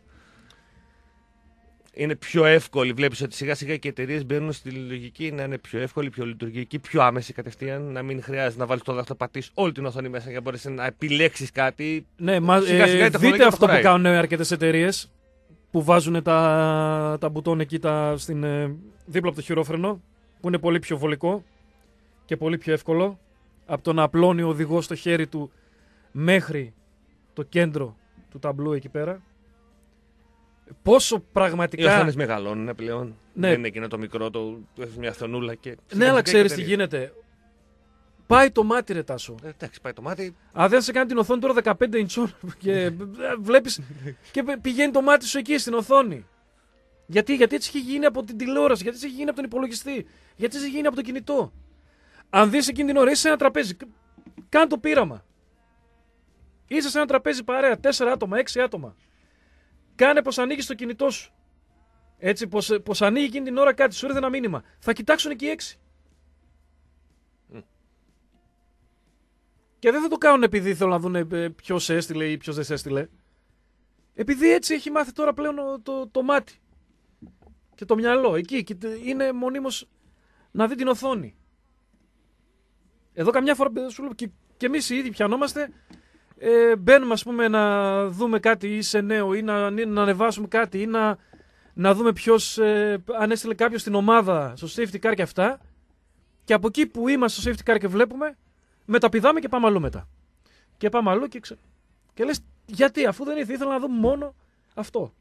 Είναι πιο εύκολη. Βλέπεις ότι σιγά σιγά και οι εταιρείες μπαίνουν στη λογική να είναι πιο εύκολη, πιο λειτουργική, πιο άμεση κατευθείαν. Να μην χρειάζεται να βάλεις το δάχτυλο, πατήσεις όλη την οθόνη μέσα για να μπορέσεις να επιλέξεις κάτι. Ναι, δείτε αυτό που κάνουν αρκετές εταιρείες που βάζουν τα μπουτόν εκεί δίπλα από το χειρόφρενο. Που είναι πολύ πιο βολικό και πολύ πιο εύκολο από το να απλώνει ο οδηγός το χέρι του μέχρι το κέντρο του ταμπλού εκεί πέρα. Πόσο πραγματικά... Οι οθόνες μεγαλώνουν πλέον. Ναι. Δεν είναι εκείνο το μικρό, έχεις μια οθονούλα και... Ναι, αλλά ξέρεις τι γίνεται. Πάει το μάτι, ρε Τάσο. Εντάξει, πάει το μάτι. Αν δεν σε κάνει την οθόνη τώρα 15 ιντσών και βλέπεις και πηγαίνει το μάτι σου εκεί στην οθόνη. Γιατί έτσι έχει γίνει από την τηλεόραση, γιατί έτσι έχει γίνει από τον υπολογιστή, γιατί έτσι έχει γίνει από το κινητό. Αν δεις εκείνη την ώρα, είσαι σε ένα τραπέζι, κάνε το πείραμα. Είσαι σε ένα τραπέζι παρέα, 4 άτομα, 6 άτομα. Κάνε πως ανοίγεις το κινητό σου. Έτσι, πως ανοίγει εκείνη την ώρα κάτι, σου ήρθε ένα μήνυμα. Θα κοιτάξουν εκεί 6. Και δεν θα το κάνουν επειδή θέλουν να δουν ποιος έστειλε ή ποιος δεν σε έστειλε. Επειδή έτσι έχει μάθει τώρα πλέον το μάτι. Και το μυαλό εκεί είναι μονίμως να δει την οθόνη. Εδώ καμιά φορά σου λέω και εμείς οι ίδιοι πιανόμαστε, μπαίνουμε ας πούμε να δούμε κάτι ή σε νέο ή να ανεβάσουμε κάτι ή να δούμε ποιος αν έστειλε κάποιος στην ομάδα στο safety car και αυτά, και από εκεί που είμαστε στο safety car και βλέπουμε μεταπηδάμε και πάμε αλλού μετά. Και πάμε αλλού και λες γιατί, αφού δεν ήθελα να δω μόνο αυτό.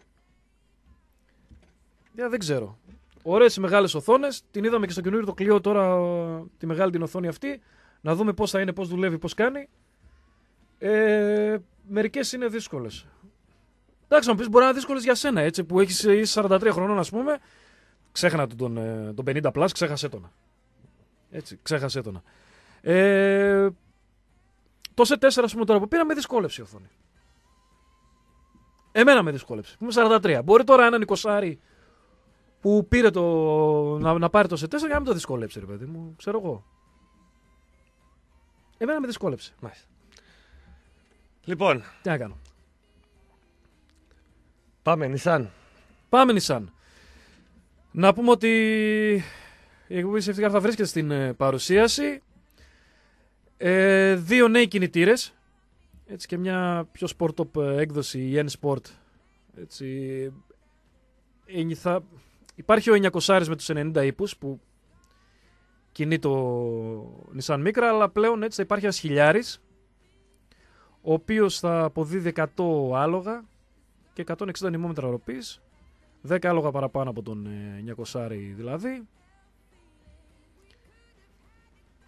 Δεν ξέρω. Ωραίες οι μεγάλες οθόνες. Την είδαμε και στο καινούριο το Clio τώρα, τη μεγάλη την οθόνη αυτή. Να δούμε πώς θα είναι, πώς δουλεύει, πώς κάνει. Μερικές είναι δύσκολες. Εντάξει, να μου πεις μπορεί να είναι δύσκολες για σένα, έτσι, που έχεις 43 χρονών, ας πούμε. Ξέχανα τον 50 plus, ξέχασέ τον. Έτσι, ξέχασέ τον. Το C4, ας πούμε, τώρα που πήρα, με δυσκόλεψε η οθόνη. Εμένα με δυσκόλεψε. Είμαι 43. Μπορεί τώρα έναν 20 που πήρε να πάρει το C4 και να μην το δυσκόλεψε, ρε παιδί μου. Ξέρω εγώ. Εμένα με δυσκόλεψε. Μάλιστα. Λοιπόν. Τι να κάνω. Πάμε Nissan. Πάμε Nissan. Να πούμε ότι η εκπομπή Safety Car θα βρίσκεται στην παρουσίαση. 2 νέοι κινητήρες. Έτσι, και μια πιο sport-top έκδοση, η N-Sport. Έτσι, υπάρχει ο 900 με τους 90 ύπους που κινεί το Nissan Micra, αλλά πλέον έτσι θα υπάρχει ένας χιλιάρης, ο οποίος θα αποδίδει 100 άλογα και 160 νημόμετρα ροπής, 10 άλογα παραπάνω από τον 900 δηλαδή,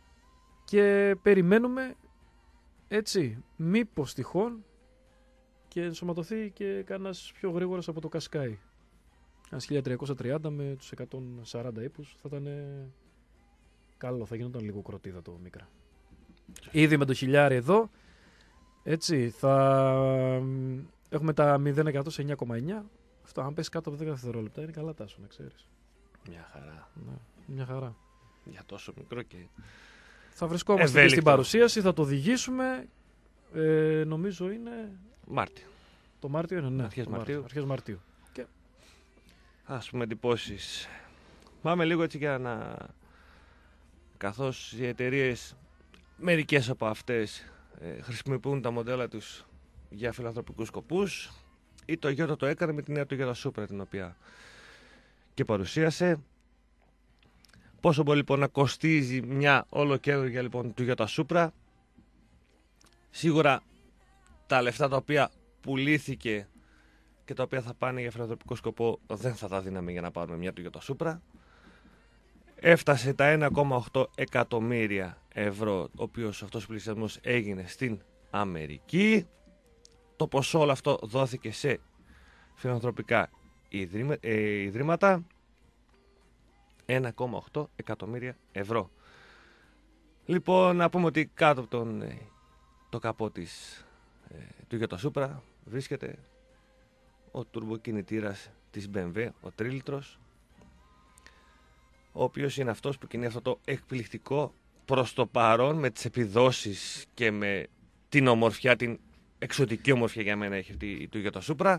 και περιμένουμε έτσι μήπως τυχόν και ενσωματωθεί και κανένας πιο γρήγορος από το Κασκάι. Ένας 1330 με τους 140 ύπους θα ήταν καλό, θα γινόταν λίγο κροτίδα το μικρά. Ήδη με το χιλιάρι εδώ, έτσι, θα έχουμε τα 0% σε 9,9. Αυτό, αν πέσει κάτω από 10 δευτερόλεπτα, είναι καλά τάσο, να ξέρεις. Μια χαρά. Ναι, μια χαρά. Για τόσο μικρό και... Θα βρισκόμαστε και στην παρουσίαση, θα το οδηγήσουμε. Νομίζω είναι... Μάρτιο. Το Μάρτιο είναι, ναι. Αρχές Μαρτίου. Και... Ας πούμε εντυπώσεις. Πάμε λίγο έτσι για να... Καθώς οι εταιρείες, μερικές από αυτές, χρησιμοποιούν τα μοντέλα τους για φιλανθρωπικούς σκοπούς. Η Toyota το έκανε με τη νέα Toyota Supra, την οποία και παρουσίασε. Πόσο μπορεί λοιπόν να κοστίζει μια ολοκαίρια λοιπόν Toyota Supra? Σίγουρα τα λεφτά τα οποία πουλήθηκε και τα οποία θα πάνε για φιλανθρωπικό σκοπό δεν θα τα δίναμε για να πάρουμε μια Toyota Supra. Έφτασε τα 1,8 εκατομμύρια ευρώ, ο οποίος αυτός ο πλησιασμός έγινε στην Αμερική. Το ποσό όλο αυτό δόθηκε σε φιλανθρωπικά ιδρύματα. 1,8 εκατομμύρια ευρώ. Λοιπόν, να πούμε ότι κάτω από το καπό της Toyota Supra βρίσκεται ο τουρμποκινητήρας της BMW, ο 3 λίτρος, ο οποίος είναι αυτός που κινεί αυτό το εκπληκτικό προς το παρόν με τις επιδόσεις και με την ομορφιά, την εξωτική ομορφιά για μένα έχει αυτή η Toyota Supra.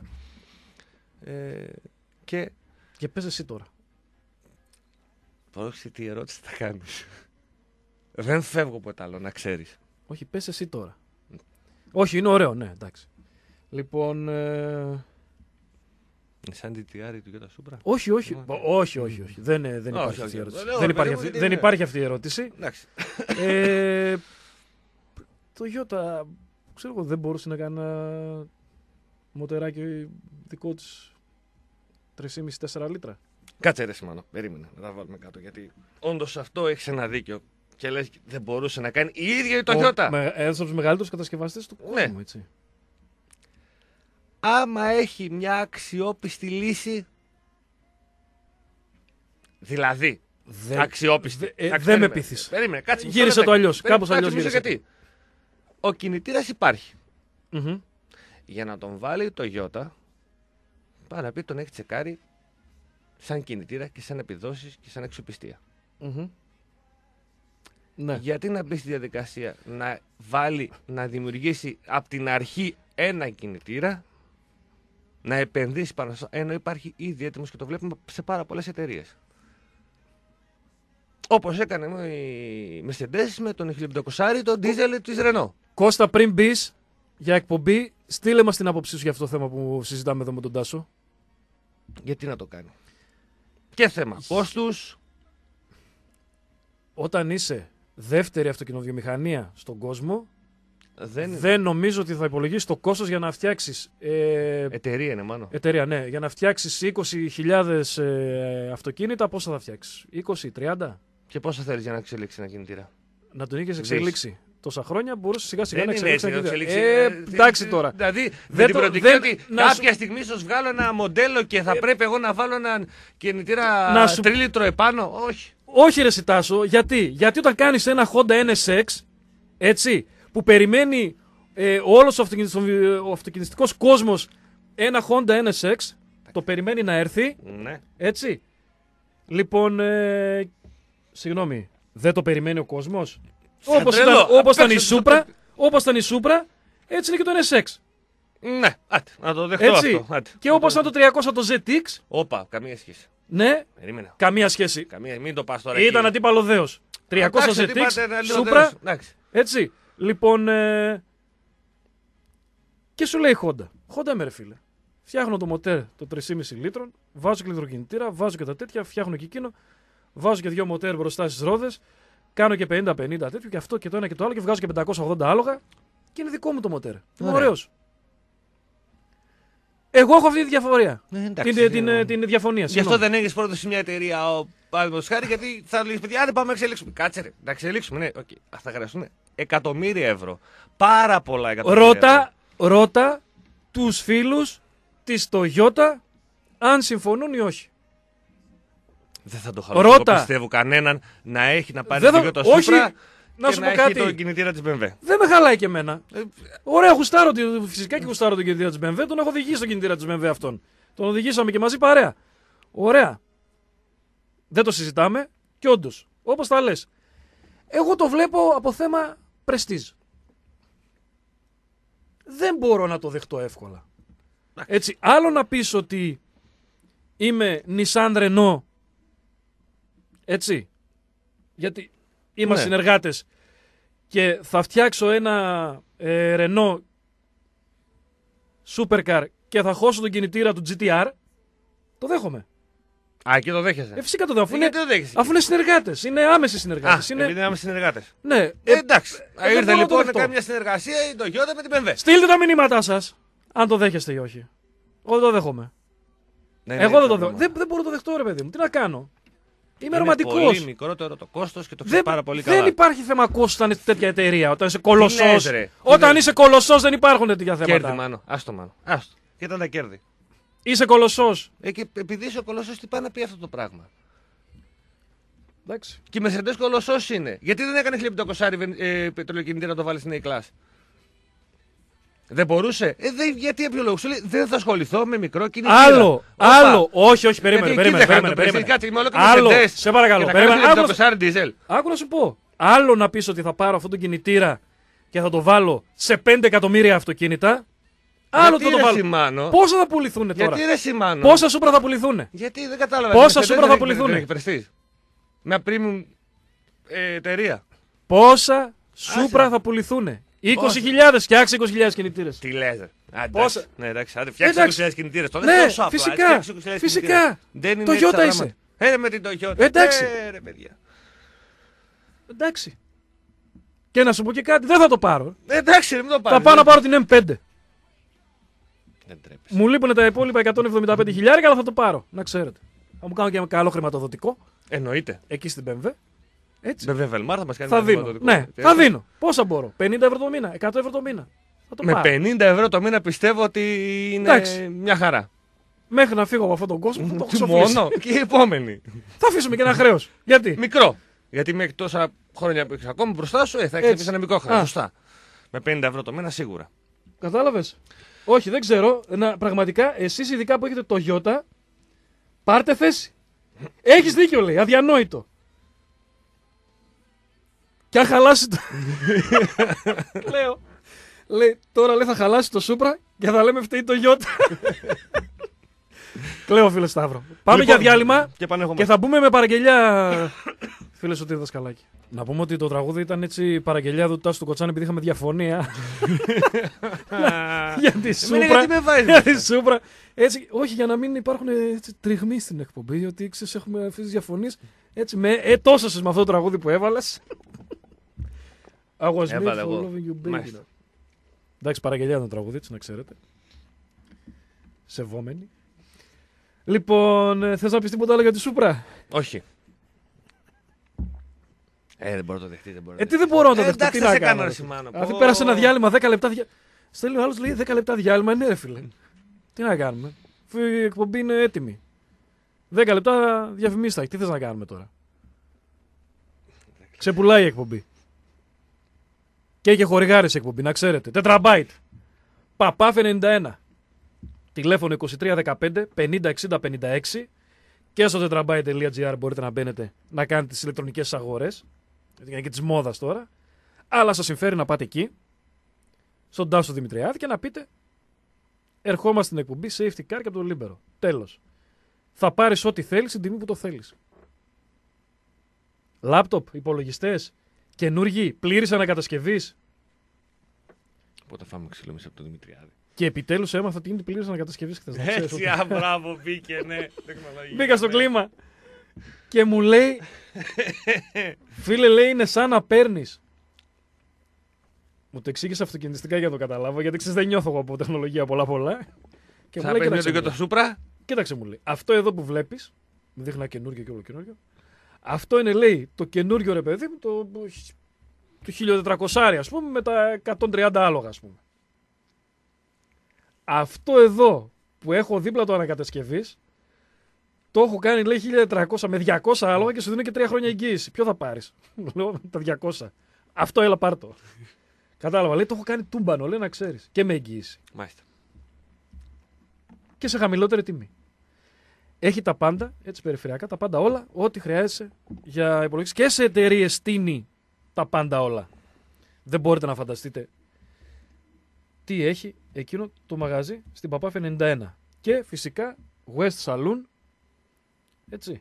Και πες εσύ τώρα. Πρόσεξε τι ερώτηση θα κάνεις. Δεν φεύγω από τα άλλο, να ξέρεις. Όχι, πες εσύ τώρα. Όχι, είναι ωραίο, ναι, εντάξει. Λοιπόν... Είναι σαν τη τριάρη του Toyota Supra. Όχι. Δεν υπάρχει αυτή η ερώτηση. Δεν υπάρχει αυτή η ερώτηση. Το Toyota, ξέρω εγώ, δεν μπορούσε να κάνει ένα μοτεράκι δικό της 3,5-4 λίτρα. Κάτσε ρε Σιμάνο, περίμενε να τα βάλουμε κάτω, γιατί όντως αυτό έχεις ένα δίκιο και λες δεν μπορούσε να κάνει η ίδια η Toyota. Ένας από τους μεγαλύτερους κατασκευαστές του κόσμου, έτσι. Άμα έχει μια αξιόπιστη λύση, δηλαδή αξιόπιστη. Δεν με πείθεις. Περίμενε, κάτσε. Γύρισε το αλλιώς, κάπως αλλιώς γύρισε. Γιατί. Ο κινητήρας υπάρχει. Για να τον βάλει το Toyota, πάει να πει τον έχει τσεκάρει σαν κινητήρα και σαν επιδόσεις και σαν αξιοπιστία. Ναι. Γιατί να μπει στη διαδικασία να δημιουργήσει από την αρχή ένα κινητήρα, να επενδύσει πάνω στο, ενώ υπάρχει ήδη έτοιμος και το βλέπουμε σε πάρα πολλές εταιρείες. Όπως έκανε η Mercedes με τον 1500, τον diesel της Renault. Κώστα, πριν μπεις για εκπομπή, στείλε μας την άποψή σου για αυτό το θέμα που συζητάμε εδώ με τον Τάσο. Γιατί να το κάνει. Και θέμα κόστους. Όταν είσαι δεύτερη αυτοκινοβιομηχανία στον κόσμο, δεν νομίζω ότι θα υπολογίσεις το κόστος για να φτιάξεις... εταιρεία είναι μάλλον. Εταιρεία, ναι. Για να φτιάξεις 20.000 αυτοκίνητα, πόσα θα φτιάξεις? 20-30? Και πόσα θέλεις για να εξελίξει ένα κινητήρα? Να τον είχες εξελίξει τόσα χρόνια, μπορούσε σιγά σιγά να εξελίξει. Εντάξει τώρα. Δηλαδή, με την προοπτική ότι κάποια στιγμή ίσως βγάλω ένα μοντέλο και θα πρέπει εγώ να βάλω ένα κινητήρα 3 λίτρο επάνω. Όχι. Όχι ρε Σιτάσο, γιατί όταν κάνεις ένα Honda NSX, έτσι, που περιμένει όλος ο αυτοκινηστικός κόσμος ένα Honda NSX, το περιμένει να έρθει, ναι. Έτσι. Λοιπόν, συγγνώμη, δεν το περιμένει ο κόσμος? Όπως ήταν η Supra, έτσι είναι και το NSX. Ναι, να το δεχτώ έτσι. Αυτό. Και όπως ήταν το 300 το ZX. Όπα, καμία σχέση. Ναι, περίμενα. Καμία σχέση. Μην το πας τώρα. Ήταν αντίπαλο δέος. 300 ZX, Supra. Έτσι. Λοιπόν, και σου λέει Honda. Honda με ρε φίλε. Φτιάχνω το μοτέρ το 3,5 λίτρων, βάζω και ηλεκτροκινητήρα, βάζω και τα τέτοια, φτιάχνω και εκείνο, βάζω και 2 μοτέρ μπροστά στις ρόδες, κάνω και 50-50 τέτοιο και αυτό και το ένα και το άλλο και βγάζω και 580 άλογα και είναι δικό μου το μοτέρ. Είμαι ωραίος. Εγώ έχω αυτή τη διαφορία. Την διαφωνία. Γι' αυτό δεν έχεις πρόταση μια εταιρεία, παραδείγματος χάρη, γιατί θα λέει παιδιά, δεν πάμε να εξελίξουμε. Κάτσε ρε, να εξελίξουμε. Ναι, θα χρειαστούν εκατομμύρια ευρώ. Πάρα πολλά εκατομμύρια. Ρώτα τους φίλους της Toyota αν συμφωνούν ή όχι. Δεν θα το χαλάσω. Εγώ πιστεύω κανέναν να έχει να πάρει το Supra να σου πω κάτι. Έχει τον κινητήρα της BMW. Δεν με χαλάει και εμένα. Ωραία, φυσικά και γουστάρω τον κινητήρα της BMW. Τον έχω οδηγήσει τον κινητήρα της BMW αυτόν. Τον οδηγήσαμε και μαζί παρέα. Ωραία. Δεν το συζητάμε. Και όντως, όπως τα λες. Εγώ το βλέπω από θέμα πρεστίζ. Δεν μπορώ να το δεχτώ εύκολα. Έτσι, άλλο να πεις ότι είμαι Nissan Renault. Έτσι. Γιατί είμαστε συνεργάτες και θα φτιάξω ένα Renault Supercar και θα χώσω τον κινητήρα του GTR. Το δέχομαι. Α, και το δέχεσαι. Φυσικά το δέχομαι. Αφού είναι συνεργάτες. Είναι άμεσοι συνεργάτες. Επειδή είναι άμεσοι συνεργάτες. Ναι. Εντάξει. Ήρθε λοιπόν να κάνει μια συνεργασία η Toyota με την BMW. Στείλτε τα μηνύματά σας. Αν το δέχεστε ή όχι. Εγώ δεν το δέχομαι. Εγώ δεν το δέχομαι. Δεν μπορώ να το δεχτώ, ρε παιδί μου. Τι να κάνω. Είμαι ρομαντικός. Είναι πολύ μικρότερο το κόστος και το ξέρει πάρα πολύ καλά. Δεν υπάρχει θέμα κόστος όταν είσαι τέτοια εταιρεία. Όταν είσαι κολοσσός. Όταν είσαι κολοσσός δεν υπάρχουν τέτοια θέματα. Κέρδη, μάνο. Άστο. Και ήταν τα κέρδη. Είσαι κολοσσός. Επειδή είσαι κολοσσός, τι πάει να πει αυτό το πράγμα. Εντάξει. Και η Mercedes κολοσσός είναι. Γιατί δεν έκανε 1500 πετρελαιοκινητήρα να το βάλει στην A-Class. Δεν μπορούσε. Γιατί ποιο λόγο σου λέει δεν θα ασχοληθώ με μικρό κινητήρα. Άλλο. Όχι, περίμενε. Άλλο. Σε παρακαλώ. Άκου να σου πω. Άλλο να πεις ότι θα πάρω αυτόν τον κινητήρα και θα το βάλω σε 5 εκατομμύρια αυτοκίνητα. Άλλο το βάλω. Πόσα θα πουληθούν τώρα. Γιατί ρε Σιμάνο. Πόσα Supra θα πουληθούν. Γιατί δεν κατάλαβα. Πόσα Supra θα πουληθούν. Μια premium εταιρεία. Πόσα Supra θα πουληθούν. 20.000, φτιάξε 20.000 κινητήρες. Τι λες. Πόσα. Ναι, εντάξει, φτιάξε 20.000 κινητήρες. Ναι, φυσικά. Δεν είναι Toyota είσαι. Με την Toyota. Εντάξει. Ρε παιδιά. Εντάξει. Και να σου πω και κάτι, δεν θα το πάρω. Εντάξει, μην το πάρω. Θα πάω να πάρω την M5. Μου λείπουν τα υπόλοιπα 175 χιλιάρικα, αλλά θα το πάρω. Να ξέρετε. Θα μου κάνω και ένα καλό χρηματοδοτικό. Εννοείται. Εκεί στην BMW. Έτσι. BMW Velmar θα μας κάνει θα δίνω. Ναι, θα δίνω. Πόσα μπορώ. 50 ευρώ το μήνα, 100 ευρώ το μήνα. Θα το με πάρω. 50 ευρώ το μήνα πιστεύω ότι είναι μια χαρά. Μέχρι να φύγω από αυτόν τον κόσμο θα το έχω μόνο και η επόμενη. Θα αφήσουμε και ένα χρέος. Γιατί. Μικρό. Γιατί μέχρι τόσα χρόνια που έχεις ακόμα μπροστά σου θα έχεις ένα μικρό χρέος. Σωστά. Με 50 ευρώ το μήνα σίγουρα. Κατάλαβες. Όχι, δεν ξέρω. Πραγματικά, εσείς ειδικά που έχετε Toyota, πάρτε θέση. Έχεις δίκιο, λέει. Αδιανόητο. Και αν χαλάσει το... Λέω. Λέει, τώρα λέει θα χαλάσει το Supra και θα λέμε φταίει το Toyota. Κλαίω, φίλε Σταύρο. Πάμε λοιπόν, για διάλειμμα και θα μπούμε με παραγγελιά. Φίλε Σωτήρη Δασκαλάκη. Να πούμε ότι το τραγούδι ήταν έτσι παραγγελιά του Τάσου του Κοτσάνη επειδή είχαμε διαφωνία. Για τη Supra. Έτσι, όχι, για να μην υπάρχουν τριγμοί στην εκπομπή, ότι ξέρεις έχουμε αυτές τις διαφωνίες. Έτσι, τόσασες με αυτό το τραγούδι που έβαλες. I was made for loving you, baby. Εντάξει, παραγγελιά ήταν το τραγούδι, έτσι να ξέρετε. Σεβόμενοι. Λοιπόν, θες να πεις τίποτα άλλο για τη Supra? Όχι. Δεν μπορώ να το δεχτεί. Τι δεν μπορώ να το δεχτεί. Τι να κάνω, αφού πέρασε ένα διάλειμμα 10 λεπτά. Στέλνει ο άλλος, λέει 10 λεπτά διάλειμμα. Ναι, ρε φίλε. Τι να κάνουμε. Αφού η εκπομπή είναι έτοιμη. 10 λεπτά διαφημίστα. Τι θες να κάνουμε τώρα. Ξεπουλάει η εκπομπή. Και έχει χορηγάρες η εκπομπή, να ξέρετε. Τετραμπάιτ. Παπάφε 91. Τηλέφωνο 2315 50 60 56. Και στο tetrabyte.gr μπορείτε να μπαίνετε να κάνετε τις ηλεκτρονικές αγορές. Είναι και της μόδας τώρα. Αλλά σας συμφέρει να πάτε εκεί, στον Τάσο Δημητριάδη, και να πείτε ερχόμαστε στην εκπομπή Safety Car και από το Λίμπερο. Τέλος. Θα πάρεις ό,τι θέλεις στην τιμή που το θέλεις. Λάπτοπ, υπολογιστές, καινούργιοι, πλήρης ανακατασκευής. Πότε φάμε ξύλο μέσα από τον Δημητριάδη. Και επιτέλους έμαθα ότι είναι πλήρης ανακατασκευής χθες. Έτσι, μπράβο, μπήκε, ναι. Μπήκα στο κλίμα. Και μου λέει, φίλε, λέει, είναι σαν να παίρνεις. Μου το εξήγησε αυτοκινητιστικά για να το καταλάβω, γιατί ξέρεις δεν νιώθω εγώ από τεχνολογία πολλά. Και μου λέει, κοίταξε, το Supra. Κοίταξε, μου λέει, αυτό εδώ που βλέπεις, μου δείχνει ένα καινούργιο και όλο καινούργιο. Αυτό είναι, λέει, το καινούργιο, ρε παιδί μου, το 1400, ας πούμε, με τα 130 άλογα, ας πούμε. Αυτό εδώ που έχω δίπλα το ανακατασκευής, το έχω κάνει, λέει, 1.400 με 200 άλογα και σου δίνω και 3 χρόνια εγγύηση. Ποιο θα πάρεις? Λέω, τα 200. Αυτό, έλα, πάρ' το. Κατάλαβα, λέει, το έχω κάνει τούμπανο, λέει, να ξέρεις. Και με εγγύηση. Μάλιστα. Και σε χαμηλότερη τιμή. Έχει τα πάντα, έτσι περιφερειακά, τα πάντα όλα, ό,τι χρειάζεσαι για υπολογιστή. Και σε εταιρείες στείνει τα πάντα όλα. Δεν μπορείτε να φανταστείτε τι έχει εκείνο το μαγαζί στην Παπάφη 91. Και φυσικά West Saloon, έτσι.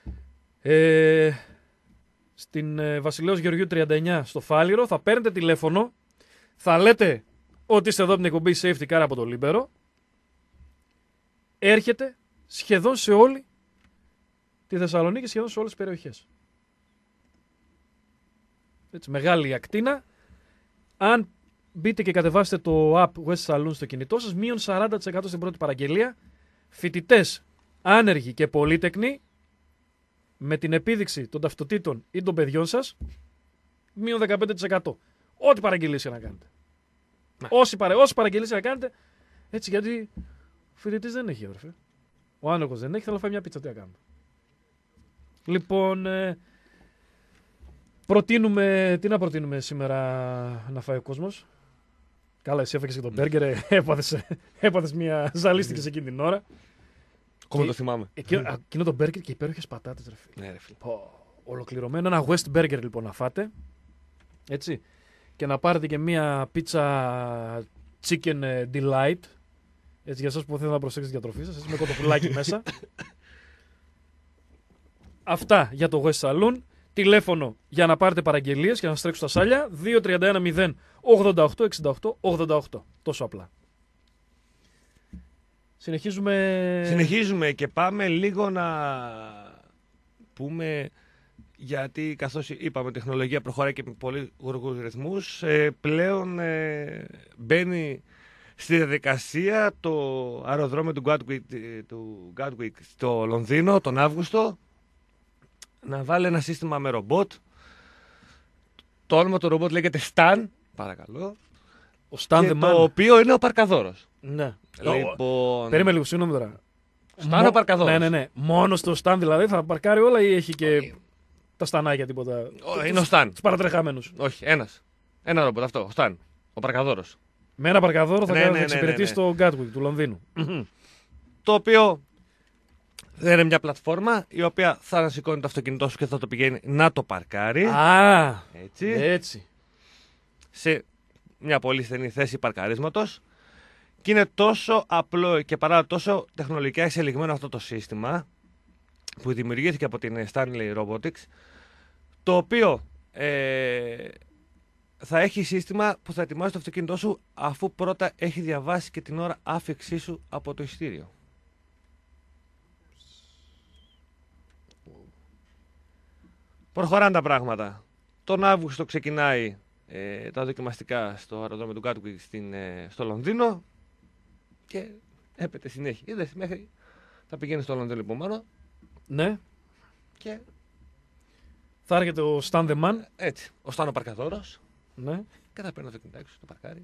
Στην Βασιλέως Γεωργίου 39 στο Φάληρο θα παίρνετε τηλέφωνο, θα λέτε ότι είστε εδώ από την εκπομπή Safety Car από το Λίμπερο. Έρχεται σχεδόν σε όλη τη Θεσσαλονίκη, σχεδόν σε όλες τις περιοχές. Έτσι, μεγάλη ακτίνα. Αν μπείτε και κατεβάσετε το app West Saloon στο κινητό σας, μείον 40% στην πρώτη παραγγελία. Φοιτητές, άνεργοι και πολύτεκνοι, με την επίδειξη των ταυτοτήτων ή των παιδιών σας, μείον 15%. Ό,τι παραγγελίες να κάνετε. Όση παραγγελίες να κάνετε, έτσι, γιατί ο φοιτητής δεν έχει, όρφε. Ο άνεργος δεν έχει, θέλω να φάει μια πίτσα, τι να κάνουμε. Λοιπόν, τι να προτείνουμε σήμερα να φάει ο κόσμος? Καλά, εσύ έφαγες και τον μπέργκερ, έπαθες μια, ζαλίστηκες εκείνη την ώρα. Ακόμα το θυμάμαι. Εκείνο το μπέργκερ και υπέροχες πατάτες, ρε φίλε. Ναι, ρε φίλε. Ολοκληρωμένο, ένα West Burger λοιπόν να φάτε. Έτσι. Και να πάρετε και μια πίτσα chicken delight. Έτσι, για εσάς που θέλετε να προσέξετε τη διατροφή σας, έτσι, με κοτοπουλάκι μέσα. Αυτά για το West Saloon. Τηλέφωνο για να πάρετε παραγγελίες και να σας τρέξουν τα σάλια. 231 0 88 68 88. Τόσο απλά. Συνεχίζουμε και πάμε λίγο να πούμε, γιατί καθώς είπαμε η τεχνολογία προχωράει και με πολύ γοργούς ρυθμούς, πλέον μπαίνει στη διαδικασία το αεροδρόμιο του Gatwick στο Λονδίνο τον Αύγουστο να βάλει ένα σύστημα με ρομπότ. Το όνομα του ρομπότ λέγεται Stan, παρακαλώ. Ο Stan και το οποίο είναι ο παρκαδόρος. Ναι. Λοιπόν... Περίμενε λίγο, συγγνώμη τώρα. Stan ο παρκαδόρος. Ναι. Μόνο στο Stan δηλαδή θα παρκάρει όλα ή έχει και τα στανάκια τίποτα? Είναι ο Stan. Τους παρατρεχάμενους. Όχι, ένα ρομπότ αυτό, ο Stan, ο παρκαδόρος. Με ένα παρκαδόρο θα εξυπηρετήσει το Gatwick του Λονδίνου. Το οποίο δεν είναι μια πλατφόρμα η οποία θα ανασηκώνει το αυτοκίνητό σου και θα το πηγαίνει να το παρκάρει. Έτσι. Σε μια πολύ στενή θέση παρκαρίσματος. Και είναι τόσο απλό και παρά τόσο τεχνολογικά εξελιγμένο αυτό το σύστημα που δημιουργήθηκε από την Stanley Robotics, το οποίο θα έχει σύστημα που θα ετοιμάζει το αυτοκίνητό σου αφού πρώτα έχει διαβάσει και την ώρα άφηξή σου από το εισιτήριο. Προχωράνε τα πράγματα. Τον Αύγουστο ξεκινάει τα δοκιμαστικά στο αεροδρόμιο του Gatwick στο Λονδίνο και έπεται συνέχεια. Είδες, μέχρι θα πηγαίνει στο Λονδίνο λοιπόν μόνο. Ναι. Και θα έρχεται ο Stan the Man. Έτσι, ο Stan ο παρκαδόρος. Ναι. Και θα παίρνει το αυτοκίνητάκι σου, το παρκάρι.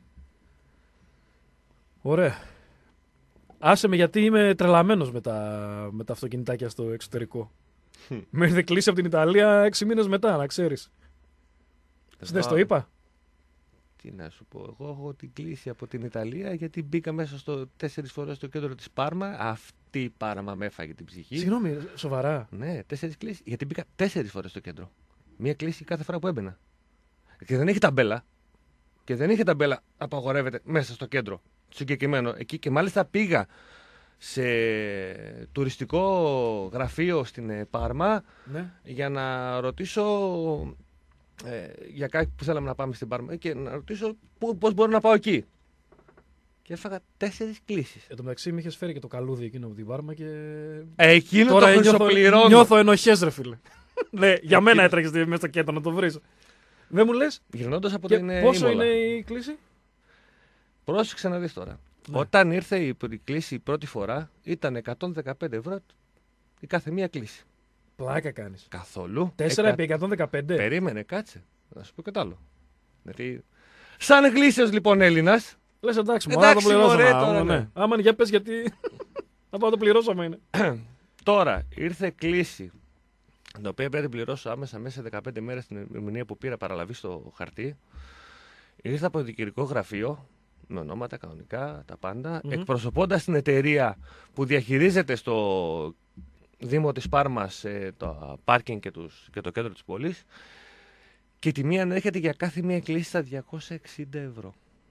Ωραία. Άσε με, γιατί είμαι τρελαμένος με τα αυτοκινητάκια στο εξωτερικό. Με ήρθε κλείσει από την Ιταλία 6 μήνες μετά, να ξέρεις. Δεν στο είπα? Τι να σου πω, εγώ έχω την κλίση από την Ιταλία γιατί μπήκα μέσα στο 4 φορές στο κέντρο της Πάρμα. Αυτή η Πάρμα με έφαγε την ψυχή. Συγγνώμη, σοβαρά? Ναι, 4 κλίσεις. Γιατί μπήκα 4 φορές στο κέντρο. Μία κλίση κάθε φορά που έμπαινα. Και δεν έχει ταμπέλα. Και δεν είχε ταμπέλα, απαγορεύεται μέσα στο κέντρο. Συγκεκριμένο εκεί. Και μάλιστα πήγα σε τουριστικό γραφείο στην Πάρμα, ναι, για να ρωτήσω για κάτι που θέλαμε να πάμε στην Πάρμα και να ρωτήσω πώς μπορώ να πάω εκεί. Και έφαγα 4 κλήσεις. Εν τω μεταξύ με είχες φέρει και το καλούδι εκείνο από την Πάρμα και... Εκείνο τώρα το χρυσοπληρώνω. Νιώθω ενοχές, ρε φίλε. Ναι, για μένα έτρεχες μέσα στο κέντρο να το βρεις. Δεν μου λες? Γυρνώντας από την πόσο Ήμολα. Είναι η κλίση? Πρόσεξε να δεις τώρα. Ναι. Όταν ήρθε η κλίση η πρώτη φορά ήταν 115 ευρώ η κάθε μία κλίση. Πλάκα κάνεις. Καθόλου. 4 επί 115. Περίμενε, κάτσε. Να σου πω και τ' άλλο. Γιατί σαν εγκλήσιος λοιπόν Έλληνας, Λες εντάξει, μωρά, το πληρώσαμε. Ναι. Άμα για πες γιατί. Να πάω το πληρώσαμε είναι. Τώρα ήρθε κλήση, την οποία πρέπει να πληρώσω άμεσα μέσα σε 15 μέρες την ημερομηνία που πήρα παραλαβή στο χαρτί. Ήρθα από δικηγορικό γραφείο, με ονόματα κανονικά, τα πάντα, εκπροσωπώντας την εταιρεία που διαχειρίζεται στο Δήμο της Πάρμας το πάρκινγκ και το κέντρο της πόλης, και η τιμή ανέρχεται για κάθε μία κλήση στα 260 ευρώ.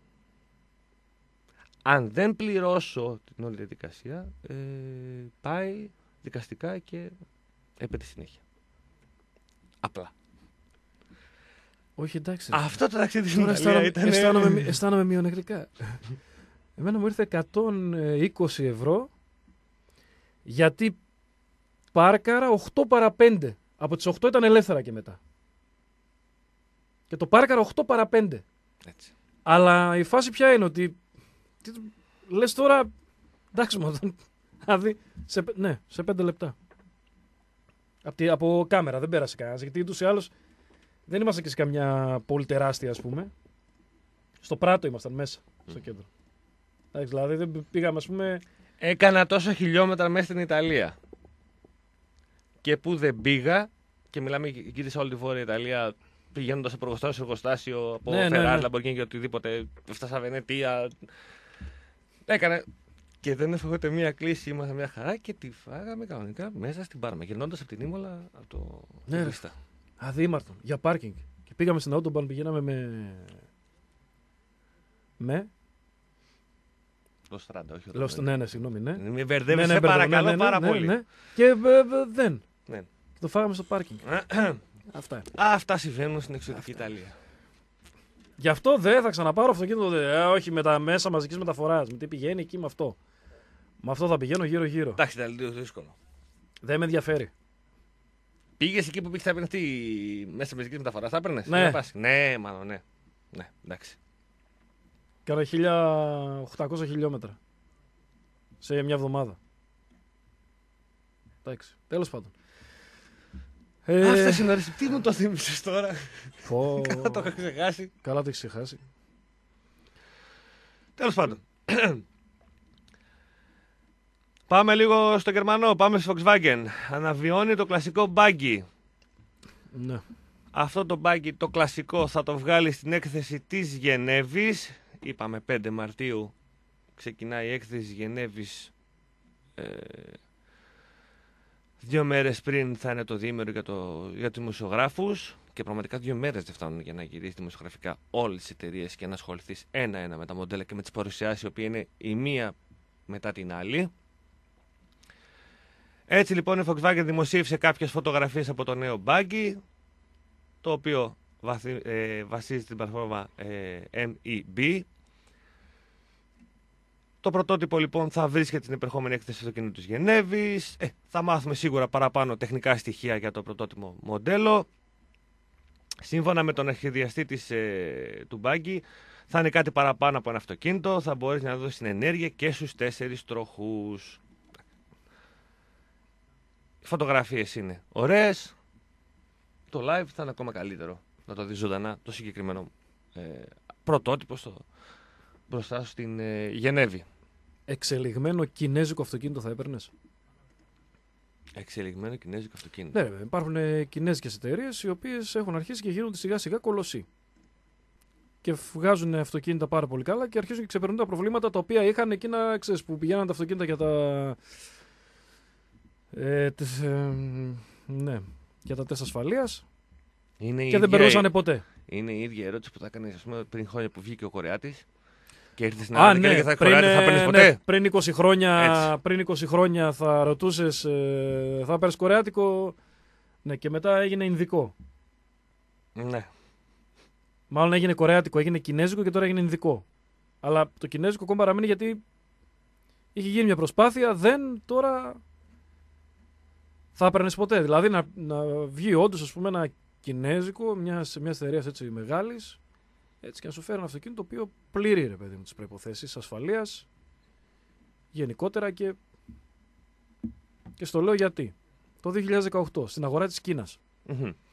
Αν δεν πληρώσω την όλη διαδικασία, πάει δικαστικά και έπεται συνέχεια. Απλά. Όχι, εντάξει. Αυτό το ταξίδι στην Ιταλία ήταν... Αισθάνομαι μειονεκτικά. Εμένα μου ήρθε 120 ευρώ γιατί πάρκαρα 8 παρα 5. Από τις 8 ήταν ελεύθερα και μετά. Και το πάρκαρα 8 παρα 5. Έτσι. Αλλά η φάση ποια είναι ότι λες τώρα, εντάξει μου, δηλαδή, σε 5 λεπτά. Από κάμερα, δεν πέρασε κανένας, γιατί ούτως ή άλλως δεν ήμασταν και σε καμιά πόλη τεράστια, ας πούμε. Στο Πράτο ήμασταν μέσα, στο κέντρο. Εντάξει, δηλαδή δεν πήγαμε, ας πούμε... Έκανα τόσα χιλιόμετρα μέσα στην Ιταλία. Και που δεν πήγα, και μιλάμε εκεί σε όλη τη Βόρεια Ιταλία, πηγαίνοντας από εργοστάσιο σε εργοστάσιο, από Φεράρι, Λαμπορκίνι και οτιδήποτε, έφτασα Βενετία. Έκανα. Και δεν έφυγε ούτε μία κλίση, ήμασταν μια χαρά και τη φάγαμε κανονικά μέσα στην Πάρμα. Γυρνώντας από την Ήμολα από το Βίστα. Αδήμαρτον, για πάρκινγκ. Και πήγαμε στην Autobahn, πηγαίναμε με. Το Στράντα, όχι. Ναι, συγγνώμη, ναι. Μην μπερδεύεσαι, παρακαλώ πάρα πολύ. Ναι. Και δεν. Ναι. Και το φάγαμε στο πάρκινγκ. Αυτά συμβαίνουν στην εξωτική Ιταλία. Γι' αυτό δεν θα ξαναπάρω αυτοκίνητο. Όχι με τα μέσα μαζικής μεταφοράς. Με τι πηγαίνει εκεί με αυτό. Με αυτό θα πηγαίνω γύρω-γύρω. Εντάξει, ήταν λίγο δύσκολο. Δεν με ενδιαφέρει. Πήγες εκεί που πήγες, θα έπαιρνες τι μέσα μαζικής μεταφοράς, θα έπαιρνες. Ναι. Ναι, μάλλον, ναι. Ναι, εντάξει. Κάνα 1.800 χιλιόμετρα. Σε μια εβδομάδα. Εντάξει, τέλος πάντων. Αυτές είναι ώρες. Τι μου το θύμισες τώρα. Καλά το είχα ξεχάσει. Καλά το έχεις ξεχάσει. Τέλος πάντων. Πάμε λίγο στο Γερμανό. Πάμε στο Volkswagen. Αναβιώνει το κλασικό buggy. Ναι. Αυτό το buggy το κλασικό θα το βγάλει στην έκθεση της Γενέβης. Είπαμε 5 Μαρτίου ξεκινάει η έκθεση Γενέβης. 2 μέρες πριν θα είναι το διήμερο για τους δημοσιογράφους και πραγματικά 2 μέρες δεν φτάνουν για να γυρίσει δημοσιογραφικά όλες τις εταιρείες και να ασχοληθείς ένα-ένα με τα μοντέλα και με τις παρουσιάσεις, οι οποίες είναι η μία μετά την άλλη. Έτσι λοιπόν η Volkswagen δημοσίευσε κάποιες φωτογραφίες από το νέο buggy, το οποίο βασίζεται στην πλατφόρμα MEB. Το πρωτότυπο λοιπόν θα βρίσκεται στην επερχόμενη έκθεση αυτοκινήτου της Γενέβης. Θα μάθουμε σίγουρα παραπάνω τεχνικά στοιχεία για το πρωτότυπο μοντέλο. Σύμφωνα με τον αρχιδιαστή του buggy, θα είναι κάτι παραπάνω από ένα αυτοκίνητο. Θα μπορείς να δώσεις την ενέργεια και στους 4 τροχούς. Οι φωτογραφίες είναι ωραίες. Το live θα είναι ακόμα καλύτερο. Να το δεις ζωντανά το συγκεκριμένο πρωτότυπο μπροστά στην Γενέβη. Εξελιγμένο κινέζικο αυτοκίνητο θα έπαιρνες? Εξελιγμένο κινέζικο αυτοκίνητο. Ναι, υπάρχουν κινέζικες εταιρείες οι οποίες έχουν αρχίσει και γίνονται σιγά σιγά κολοσσοί. Και βγάζουν αυτοκίνητα πάρα πολύ καλά και αρχίζουν και ξεπερνούν τα προβλήματα τα οποία είχαν εκείνα, ξέρεις, που πηγαίναν τα αυτοκίνητα για τα. Ναι, για τα τεστ ασφαλείας και δεν περνούσαν ποτέ. Είναι η ίδια ερώτηση που θα έκανε πριν χρόνια που βγήκε ο Κορεάτης. Και ήρθε στην Ελλάδα και θα παίρνεις ποτέ. Ναι, πριν 20 χρόνια θα ρωτούσες, θα παίρνεις κορεάτικο. Ναι, και μετά έγινε ινδικό. Ναι. Μάλλον έγινε κορεάτικο, έγινε κινέζικο και τώρα έγινε ινδικό. Αλλά το κινέζικο ακόμα παραμένει γιατί είχε γίνει μια προσπάθεια, τώρα θα παίρνεις ποτέ. Δηλαδή να βγει όντως, ας πούμε, ένα κινέζικο μια εταιρεία έτσι μεγάλης. Έτσι και να σου φέρει ένα αυτοκίνητο το οποίο πληρεί, ρε παιδί μου, τις προϋποθέσεις ασφαλείας γενικότερα και στο λέω γιατί. Το 2018 στην αγορά της Κίνας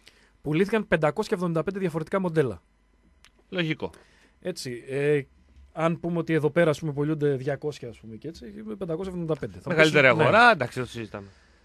πουλήθηκαν 575 διαφορετικά μοντέλα. Λογικό. Έτσι, αν πούμε ότι εδώ πέρα πωλούνται 200, ας πούμε, και έτσι, 575. Μεγαλύτερη αγορά, εντάξει, το συζητάμε.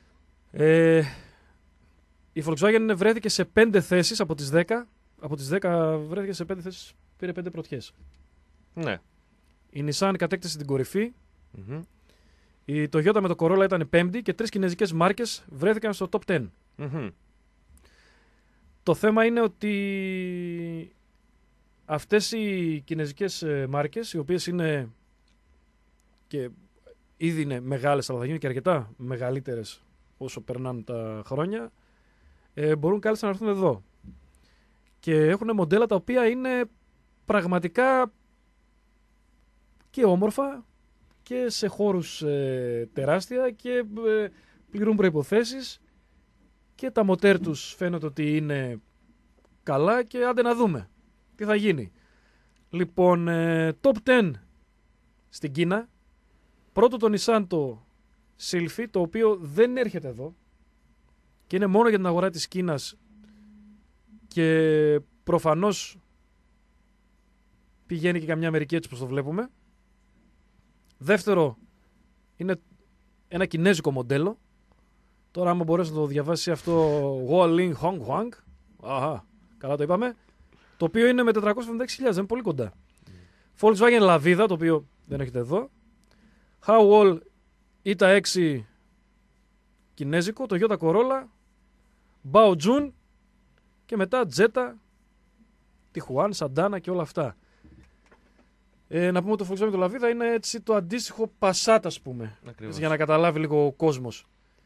Η Volkswagen βρέθηκε σε 5 θέσεις από τις 10. Από τις 10 βρέθηκε σε 5 θέσεις, πήρε 5 πρωτιές. Ναι. Η Nissan κατέκτησε την κορυφή. Η Toyota με το Corolla ήταν 5η και 3 κινέζικες μάρκες βρέθηκαν στο top 10. Το θέμα είναι ότι αυτές οι κινέζικες μάρκες, οι οποίες είναι και ήδη είναι μεγάλες, αλλά θα γίνουν και αρκετά μεγαλύτερες όσο περνάνε τα χρόνια, μπορούν κάλλιστα να έρθουν εδώ. Και έχουν μοντέλα τα οποία είναι πραγματικά και όμορφα και σε χώρους τεράστια και πληρούν προϋποθέσεις και τα μοτέρ τους φαίνεται ότι είναι καλά και άντε να δούμε τι θα γίνει. Λοιπόν, top 10 στην Κίνα. Πρώτο το Nissan το Sylphy, το οποίο δεν έρχεται εδώ και είναι μόνο για την αγορά της Κίνας και προφανώς πηγαίνει και καμιά Αμερική έτσι όπως το βλέπουμε. Δεύτερο είναι ένα κινέζικο μοντέλο. Τώρα άμα μπορέσει να το διαβάσει αυτό, Guoling Honghuang, καλά το είπαμε, το οποίο είναι με 476.000, είναι πολύ κοντά. Volkswagen Lavida, το οποίο δεν έχετε εδώ. Howall Ita 6 κινέζικο, Toyota Corolla, Baojun και μετά Jetta, Tijuan, Santana και όλα αυτά. Να πούμε ότι το Volkswagen το Lavida είναι έτσι το αντίστοιχο Passat, ας πούμε, για να καταλάβει λίγο ο κόσμος.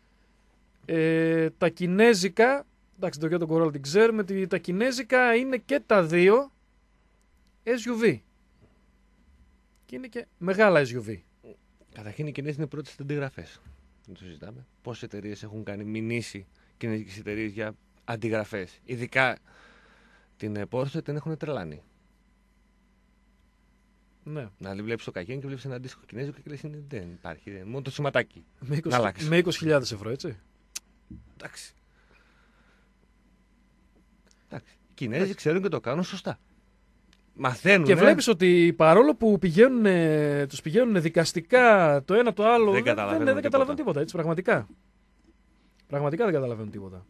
Τα κινέζικα, εντάξει, το Toyota Corolla την ξέρουμε, τα κινέζικα είναι και τα δύο SUV. Και είναι και μεγάλα SUV. Καταρχήν οι Κινέζοι είναι πρώτοι στις αντιγραφές. Δεν το συζητάμε. Πόσες εταιρείες έχουν κάνει μηνύσει κινέζικες εταιρείες για αντιγραφές. Ειδικά την Porsche την έχουν τρελάνει. Ναι. Να βλέπεις το Cayenne και βλέπεις ένα αντίστοιχο κινέζικο και λες δεν υπάρχει. Μόνο το σηματάκι. Με 20.000 ευρώ, έτσι. Εντάξει. Οι Κινέζοι ξέρουν και το κάνουν σωστά. Μαθαίνουν. Και βλέπεις ότι παρόλο που τους πηγαίνουν δικαστικά το ένα το άλλο, δεν καταλαβαίνουν τίποτα. Έτσι, πραγματικά. Πραγματικά δεν καταλαβαίνουν τίποτα.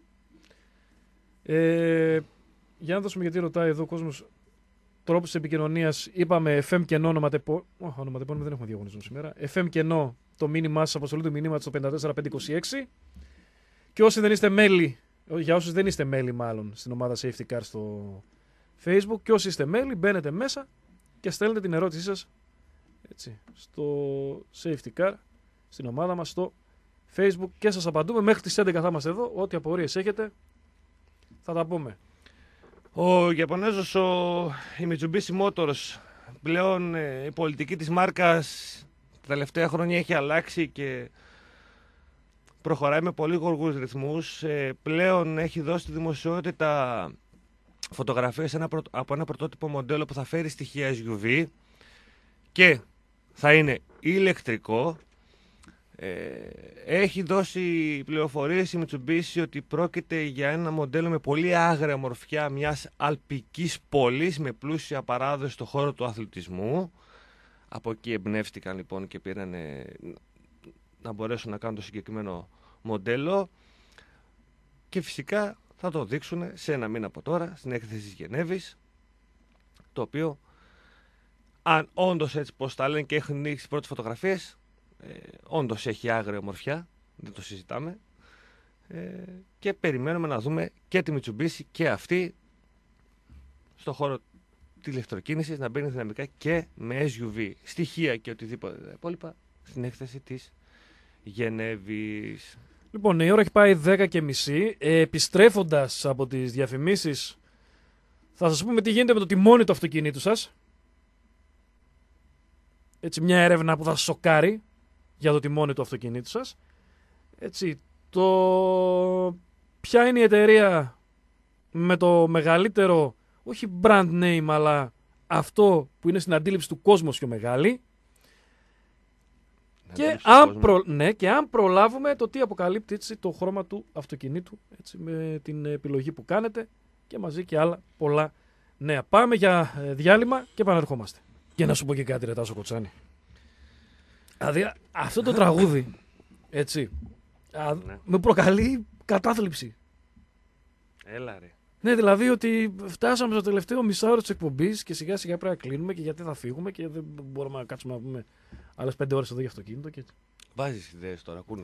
Για να δώσουμε, γιατί ρωτάει εδώ ο κόσμος τρόπους επικοινωνίας. Είπαμε FM κενό ονοματεπώνυμο. Ονοματεπώνυμο δεν έχουμε διαγωνισμό σήμερα. FM κενό το μήνυμά σας, αποστολή του μηνύματος στο 54526. Και όσοι δεν είστε μέλη, για όσους δεν είστε μέλη μάλλον στην ομάδα Safety Car στο Facebook, και όσοι είστε μέλη μπαίνετε μέσα και στέλνετε την ερώτησή σας έτσι, στο Safety Car, στην ομάδα μας στο Facebook, και σας απαντούμε. Μέχρι τις 11 θα είμαστε εδώ. Ό,τι απορίες έχετε θα τα πούμε. Ο Ιαπωνέζος, η Mitsubishi Motors, πλέον η πολιτική της μάρκας τα τελευταία χρόνια έχει αλλάξει και προχωράει με πολύ γοργούς ρυθμούς. Πλέον έχει δώσει στη δημοσιότητα φωτογραφίες από ένα πρωτότυπο μοντέλο που θα φέρει στοιχεία SUV και θα είναι ηλεκτρικό. Έχει δώσει πληροφορίες η Mitsubishi ότι πρόκειται για ένα μοντέλο με πολύ άγρια μορφιά μιας αλπικής πόλης με πλούσια παράδοση στον χώρο του αθλητισμού. Από εκεί εμπνεύστηκαν λοιπόν και πήραν να μπορέσουν να κάνουν το συγκεκριμένο μοντέλο και φυσικά θα το δείξουν σε ένα μήνα από τώρα στην έκθεση της Γενέβης, το οποίο αν όντως έτσι πως τα λένε και έχουν ανοίξει τις πρώτες φωτογραφίες, όντως έχει άγρια ομορφιά, δεν το συζητάμε, και περιμένουμε να δούμε και τη Mitsubishi και αυτή στο χώρο της ηλεκτροκίνησης να μπαίνει δυναμικά και με SUV, στοιχεία και οτιδήποτε υπόλοιπα στην έκθεση της Γενέβης. Λοιπόν, η ώρα έχει πάει 10:30. Επιστρέφοντας από τις διαφημίσεις, θα σας πούμε τι γίνεται με το τιμόνι του αυτοκινήτου σας. Έτσι, μια έρευνα που θα σας σοκάρει για το τιμόνι του αυτοκινήτου σας. Έτσι, ποια είναι η εταιρεία με το μεγαλύτερο, όχι brand name, αλλά αυτό που είναι στην αντίληψη του κόσμου πιο μεγάλη. Και αν προλάβουμε το τι αποκαλύπτει έτσι, το χρώμα του αυτοκινήτου, έτσι, με την επιλογή που κάνετε, και μαζί και άλλα πολλά νέα. Πάμε για διάλειμμα και επαναρχόμαστε. Και να σου πω και κάτι, ρε Τάσο Κοτσάνη. Δηλαδή, αυτό το τραγούδι, έτσι, Ναι. με προκαλεί κατάθλιψη. Έλα ρε. Ναι, δηλαδή ότι φτάσαμε στο τελευταίο μισάωρο της εκπομπής και σιγά σιγά πρέπει να κλείνουμε και γιατί θα φύγουμε και δεν μπορούμε να κάτσουμε να πούμε άλλες 5 ώρες εδώ για αυτοκίνητο. Και... Βάζεις ιδέες τώρα, ακούνε.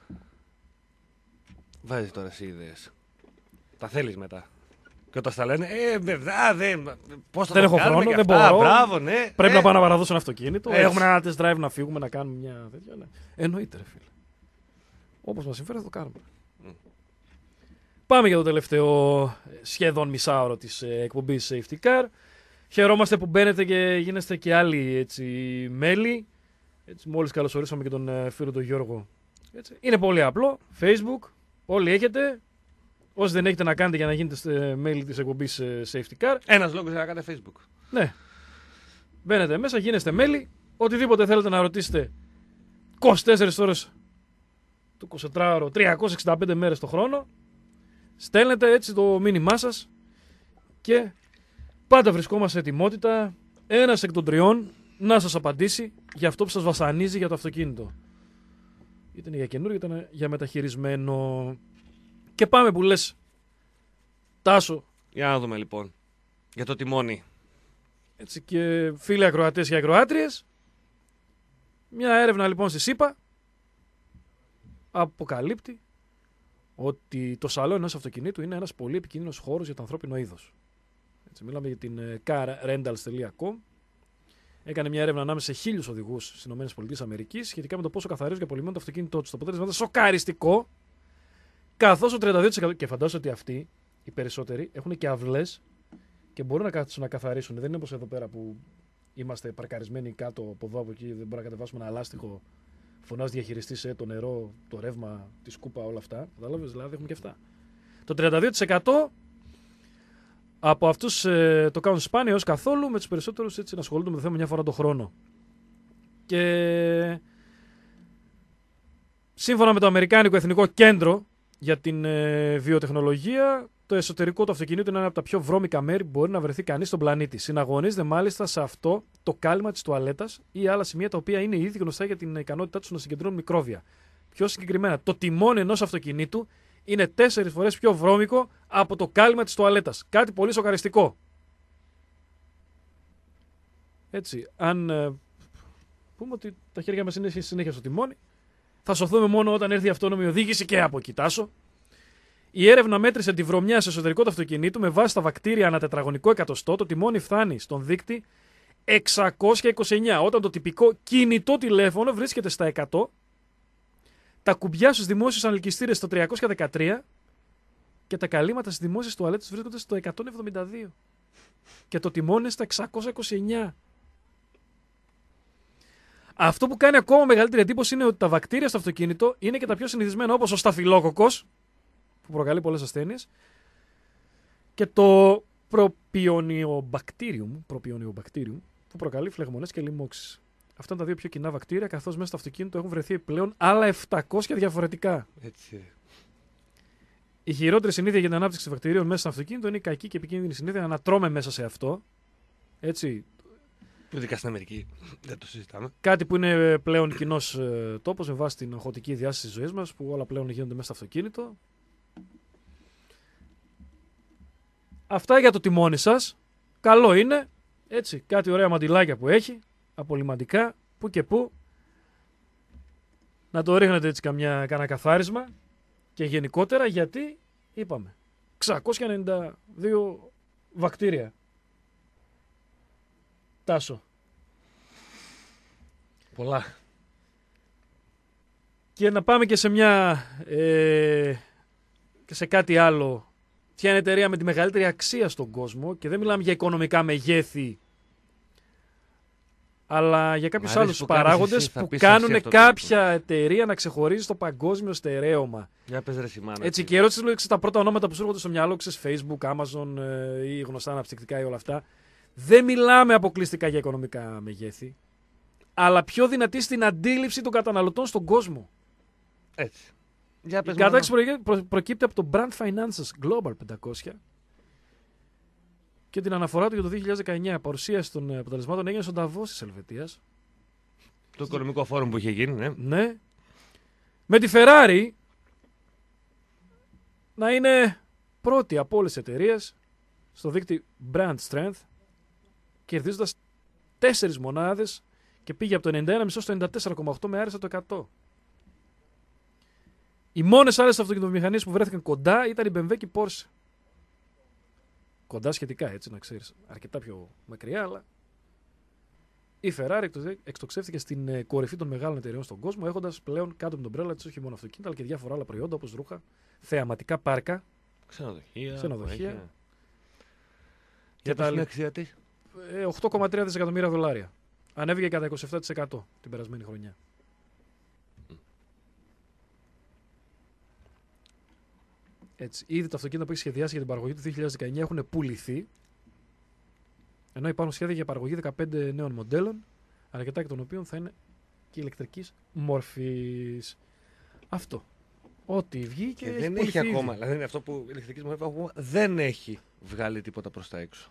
Βάζεις τώρα εσύ ιδέες. Τα θέλεις μετά. Και όταν στα λένε, πώς θα Δεν το έχω κάνουμε χρόνο, και δεν αυτά. μπορώ. Μπράβο, ναι. Πρέπει να πάω να παραδώσω ένα αυτοκίνητο. Έτσι. Έχουμε ένα test drive να φύγουμε να κάνουμε μια τέτοια. Ναι. Εννοείται, ρε φίλε. Όπως μας συμφέρει θα το κάνουμε. Πάμε για το τελευταίο σχεδόν μισάωρο της εκπομπής Safety Car. Χαιρόμαστε που μπαίνετε και γίνεστε και άλλοι έτσι, μέλη. Έτσι, μόλις καλωσορίσαμε και τον φίλο τον Γιώργο. Έτσι. Είναι πολύ απλό. Facebook, όλοι έχετε. Όσοι δεν έχετε να κάνετε για να γίνετε μέλη της εκπομπής Safety Car. Ένας λόγος για να κάνετε Facebook. Ναι. Μπαίνετε μέσα, γίνεστε μέλη. Οτιδήποτε θέλετε να ρωτήσετε 24 ώρες το 24ωρο, 365 μέρες το χρόνο. Στέλνετε έτσι το μήνυμά σας και πάντα βρισκόμαστε σε ετοιμότητα ένας εκ των τριών να σας απαντήσει για αυτό που σας βασανίζει για το αυτοκίνητο. Είτε είναι για καινούριο είτε είναι για μεταχειρισμένο. Και πάμε που λες, Τάσο. Για να δούμε λοιπόν. Για το τιμόνι. Έτσι και φίλοι ακροατές και ακροάτριες. Μια έρευνα λοιπόν στη ΣΥΠΑ αποκαλύπτει ότι το σαλόνι ενός αυτοκινήτου είναι ένας πολύ επικίνδυνος χώρος για το ανθρώπινο είδος. Έτσι, μιλάμε για την carrentals.com. Έκανε μια έρευνα ανάμεσα σε 1.000 οδηγούς στις ΗΠΑ σχετικά με το πόσο καθαρίζουν και απολυμμένουν το αυτοκίνητό τους. Το αποτέλεσμα ήταν σοκαριστικό, καθώς το 32%. Και φαντάζομαι ότι αυτοί οι περισσότεροι έχουν και αυλές και μπορούν να κάτσουν να καθαρίσουν. Δεν είναι όπως εδώ πέρα που είμαστε παρκαρισμένοι κάτω από εδώ από εκεί, δεν μπορούμε να κατεβάσουμε ένα λάστιχο. Φωνάζει διαχειριστής το νερό, το ρεύμα, τη σκούπα, όλα αυτά. Κατάλαβες, δηλαδή έχουμε και αυτά. Το 32% από αυτούς το κάνουν σπάνιο έως καθόλου, με τους περισσότερους έτσι να ασχολούνται με το θέμα μια φορά το χρόνο. Και σύμφωνα με το Αμερικάνικο Εθνικό Κέντρο για την βιοτεχνολογία, το εσωτερικό του αυτοκινήτου είναι ένα από τα πιο βρώμικα μέρη που μπορεί να βρεθεί κανείς στον πλανήτη. Συναγωνίζεται μάλιστα σε αυτό το κάλυμα της τουαλέτας ή άλλα σημεία τα οποία είναι ήδη γνωστά για την ικανότητά τους να συγκεντρώνουν μικρόβια. Πιο συγκεκριμένα, το τιμόνι ενός αυτοκινήτου είναι 4 φορές πιο βρώμικο από το κάλυμα της τουαλέτας. Κάτι πολύ σοκαριστικό. Έτσι, αν πούμε ότι τα χέρια μας είναι συνέχεια στο τιμόνι, θα σωθούμε μόνο όταν έρθει η αυτόνομη οδήγηση και από εκεί, Τάσο. Η έρευνα μέτρησε τη βρωμιά σε εσωτερικό του αυτοκινήτου με βάση τα βακτήρια ανά τετραγωνικό εκατοστό. Το τιμόνι φτάνει στον δείκτη 629, όταν το τυπικό κινητό τηλέφωνο βρίσκεται στα 100, τα κουμπιά στους δημόσιους ανελκυστήρες στο 313 και τα καλύματα στις δημόσιες τουαλέτες βρίσκονται στο 172 και το τιμόνι στα 629. Αυτό που κάνει ακόμα μεγαλύτερη εντύπωση είναι ότι τα βακτήρια στο αυτοκίνητο είναι και τα πιο συνηθισμένα, όπως ο σταφυλόκοκκος, που προκαλεί πολλές ασθένειες, και το προπιονιομπακτήριουμ, που προκαλεί φλεγμονές και λοιμώξεις. Αυτά είναι τα δύο πιο κοινά βακτήρια, καθώς μέσα στο αυτοκίνητο έχουν βρεθεί πλέον άλλα 700 διαφορετικά. Έτσι. Η χειρότερη συνήθεια για την ανάπτυξη βακτηρίων μέσα στο αυτοκίνητο είναι η κακή και επικίνδυνη συνήθεια να τρώμε μέσα σε αυτό. Έτσι. Ειδικά στην Αμερική. Δεν το συζητάμε. Κάτι που είναι πλέον κοινός τόπος με βάση την αγχωτική διάσταση της ζωής μας, που όλα πλέον γίνονται μέσα στο αυτοκίνητο. Αυτά για το τιμόνι σας. Καλό είναι. Έτσι, κάτι ωραία μαντιλάκια που έχει. Απολυμαντικά, που και που. Να το ρίχνετε έτσι κανένα καθάρισμα. Και γενικότερα γιατί, είπαμε, 692 βακτήρια. Τάσο. Πολλά. Και να πάμε και σε μια και σε κάτι άλλο. Ποια είναι η εταιρεία με τη μεγαλύτερη αξία στον κόσμο, και δεν μιλάμε για οικονομικά μεγέθη, αλλά για κάποιους άλλους παράγοντες που κάνουν κάποια εταιρεία να ξεχωρίζει στο παγκόσμιο στερέωμα. Για πες ρε Σιμάνα. Έτσι, και η ερώτηση είναι τα πρώτα ονόματα που σου έρχονται στο μυαλό, ξέρεις, Facebook, Amazon ή γνωστά αναψυκτικά ή όλα αυτά. Δεν μιλάμε αποκλειστικά για οικονομικά μεγέθη, αλλά πιο δυνατή στην αντίληψη των καταναλωτών στον κόσμο. Έτσι. Η κατάξυση προκύπτει από το Brand Finances Global 500 και την αναφορά του για το 2019. Παρουσίαση των αποτελεσμάτων έγινε στον Νταβός της Ελβετίας. Το οικονομικό φόρουμ που είχε γίνει, ναι. Ναι. Με τη Ferrari να είναι πρώτη από όλες τις εταιρείες στο δίκτυο Brand Strength, κερδίζοντας 4 μονάδες και πήγε από το 91,5 στο 94,8 με άριστα το 100. Οι μόνες άλλες αυτοκινητοβιομηχανίες που βρέθηκαν κοντά ήταν η BMW και η Porsche. Κοντά σχετικά, έτσι να ξέρεις. Αρκετά πιο μακριά, αλλά η Ferrari εκτοξεύτηκε στην κορυφή των μεγάλων εταιρεών στον κόσμο, έχοντας πλέον κάτω από την ομπρέλα της όχι μόνο αυτοκίνητα, αλλά και διάφορα άλλα προϊόντα όπως ρούχα, θεαματικά πάρκα, ξενοδοχεία. Για τα αξία της. 8,3 δισεκατομμύρια δολάρια. Ανέβηκε κατά 27% την περασμένη χρονιά. Έτσι, ήδη τα αυτοκίνητα που έχει σχεδιάσει για την παραγωγή του 2019 έχουν πουληθεί, ενώ υπάρχουν σχέδια για παραγωγή 15 νέων μοντέλων, αρκετά εκ των οποίων θα είναι και ηλεκτρικής μορφής. Αυτό. Ό,τι βγει και δεν έχει ακόμα. Δηλαδή είναι αυτό που ηλεκτρικής μορφής δεν έχει βγάλει τίποτα προς τα έξω.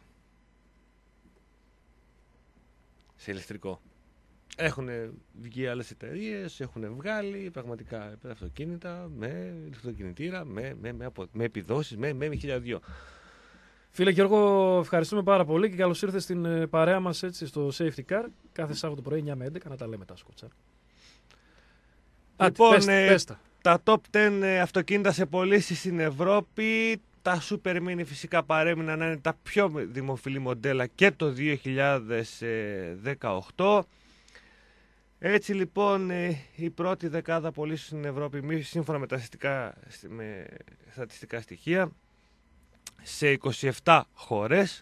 Σε ηλεκτρικό. Έχουν βγει άλλες εταιρείες, έχουν βγάλει πραγματικά αυτοκίνητα με ηλεκτροκινητήρα, με επιδόσεις, με 1002. Φίλε Γιώργο, ευχαριστούμε πάρα πολύ και καλώς ήρθες στην παρέα μας έτσι, στο Safety Car. Κάθε Σάββατο πρωί 9 με 11 να τα λέμε τα σκοτσά. Λοιπόν, τα top 10 αυτοκίνητα σε πωλήσεις στην Ευρώπη. Τα Super Mini φυσικά παρέμειναν να είναι τα πιο δημοφιλή μοντέλα και το 2018. Έτσι λοιπόν η πρώτη δεκάδα πωλήσεων στην Ευρώπη σύμφωνα με τα στατιστικά στοιχεία σε 27 χώρες.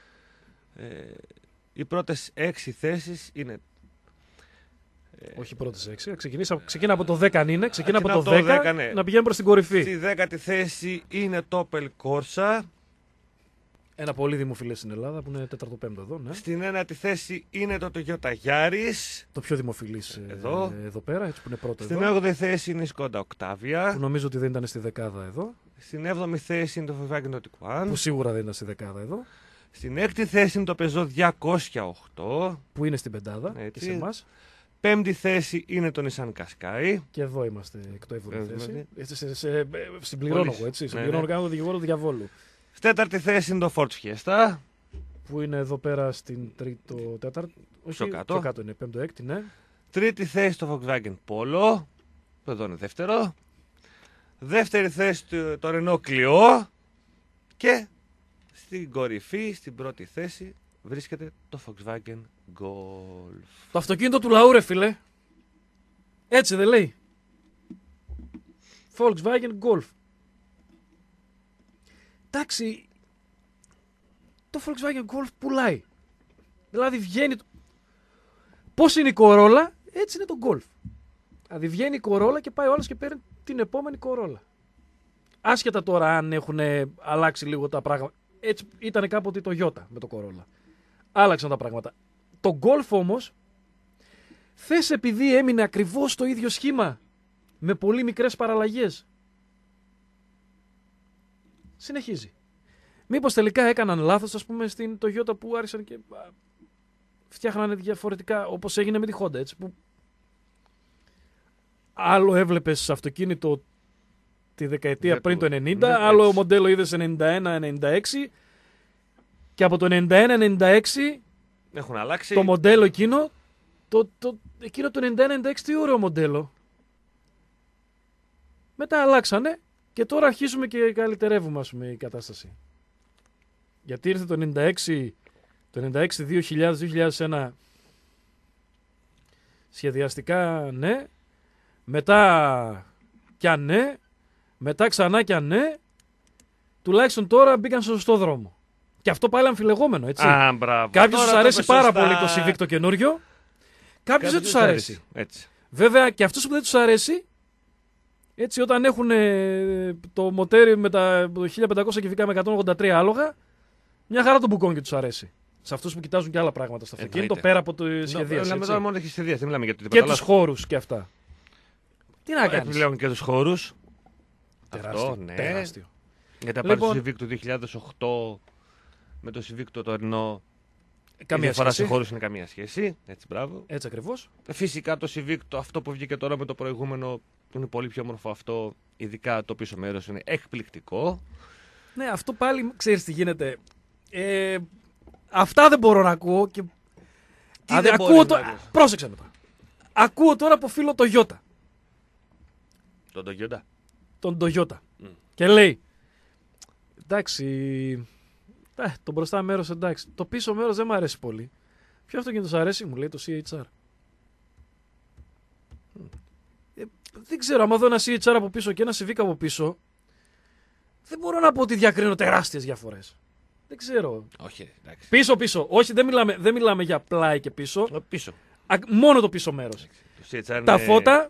Οι πρώτες 6 θέσεις είναι... Όχι οι πρώτες 6, ξεκίνα από το 10 αν είναι, ξεκίνα από το 10 ναι. Να πηγαίνουμε προς την κορυφή. Στη 10η θέση είναι το Opel Corsa. Ένα πολύ δημοφιλές στην Ελλάδα που είναι 4ο-5ο εδώ. Ναι. Στην 9η θέση είναι το Toyota Yaris. Το πιο δημοφιλής εδώ πέρα, έτσι που είναι πρώτο στην εδώ. Στην 8η θέση είναι η Skoda Octavia. Που νομίζω ότι δεν ήταν στη δεκάδα εδώ. Στην 7η θέση είναι το Volkswagen Tiguan. Που σίγουρα δεν ήταν στη δεκάδα εδώ. Στην 6η θέση είναι το Peugeot 208. Που είναι στην πεντάδα και σε εμάς. 5η θέση είναι το Nissan Qashqai. Και εδώ είμαστε εκ το 7η θέση. Συμπληρώνω εγώ, έτσι. Συμπληρώνω, κάνω το δικηγόρο του διαβόλου. Στη 4η θέση είναι το Ford Fiesta. Που είναι εδώ πέρα στην τέταρτη. Όχι, πιο κάτω είναι, 5ο-6η, ναι. 3η θέση το Volkswagen Polo. Που εδώ είναι δεύτερο. 2η θέση το Renault Clio. Και στην κορυφή, στην πρώτη θέση, βρίσκεται το Volkswagen Golf. Το αυτοκίνητο του λαού, ρε φίλε. Έτσι δεν λέει. Volkswagen Golf. Εντάξει, το Volkswagen Golf πουλάει. Δηλαδή βγαίνει... Πώς είναι η Corolla, έτσι είναι το Golf. Δηλαδή βγαίνει η Corolla και πάει ο άλλος και παίρνει την επόμενη Corolla. Άσχετα τώρα αν έχουν αλλάξει λίγο τα πράγματα. Έτσι ήταν κάποτε το Toyota με το Corolla. Άλλαξαν τα πράγματα. Το Golf όμως, θες επειδή έμεινε ακριβώς το ίδιο σχήμα, με πολύ μικρές παραλλαγές, συνεχίζει. Μήπως τελικά έκαναν λάθος, ας πούμε, στην Toyota που άρχισαν και φτιάχνανε διαφορετικά, όπως έγινε με τη Honda, έτσι, που άλλο έβλεπες αυτοκίνητο τη δεκαετία πριν το 90, άλλο μοντέλο είδες 91-96 και από το 91-96 έχουν αλλάξει. Το μοντέλο εκείνο, εκείνο το 91-96 τι ωραίο μοντέλο. Μετά αλλάξανε και τώρα αρχίζουμε και καλυτερεύουμε, ας πούμε, η κατάσταση. Γιατί ήρθε το 96, το 96, 2000, 2001 σχεδιαστικά ναι, μετά κι αν ναι, μετά ξανά κι αν ναι, τουλάχιστον τώρα μπήκαν στο σωστό δρόμο. Και αυτό πάλι αμφιλεγόμενο, έτσι. Κάποιους τους αρέσει πάρα πολύ το Civic το καινούριο, κάποιους δεν τους αρέσει. Έτσι. Βέβαια και αυτούς που δεν τους αρέσει, έτσι όταν έχουν το μοτέρι με τα 1500 κυβικά με 183 άλογα, μια χαρά το μπουκόν και τους αρέσει. Σε αυτούς που κοιτάζουν και άλλα πράγματα στο αυτοκίνητο πέρα από το σχεδίαση. Μιλάμε τώρα μόνο για σχεδίαση, δεν μιλάμε για το τίποτα. Και τους χώρους και αυτά. Τι να κάνεις. Επιπλέον και τους χώρους. Τεράστιο. Αυτό, ναι. Τεράστιο. Γιατί πάρει το Civic του 2008 Με το Civic το τωρινό. Καμία η διαφορά σχέση. σε χώρους είναι καμία σχέση. Έτσι, μπράβο. Έτσι ακριβώς. Φυσικά το Civic, αυτό που βγήκε τώρα με το προηγούμενο, είναι πολύ πιο όμορφο αυτό. Ειδικά το πίσω μέρος είναι εκπληκτικό. Ναι, αυτό πάλι ξέρεις τι γίνεται. Αυτά δεν μπορώ να ακούω. Και... δεν ακούω μπορείς το... να ακούς? Πρόσεξε με τώρα. Ακούω τώρα από φίλο Toyota. Τον Toyota. Τον Toyota. Και λέει, εντάξει, το μπροστά μέρος εντάξει, το πίσω μέρος δεν μου αρέσει πολύ. Ποιο αυτοκίνητο σου αρέσει? Μου λέει το CHR. Δεν ξέρω, άμα δω ένα CHR από πίσω και ένα Civic από πίσω, δεν μπορώ να πω ότι διακρίνω τεράστιες διαφορές. Δεν ξέρω. Όχι, εντάξει. Πίσω. Όχι, δεν μιλάμε για πλάι και πίσω. Πίσω. Μόνο το πίσω μέρος. Το CHR Τα είναι... φώτα...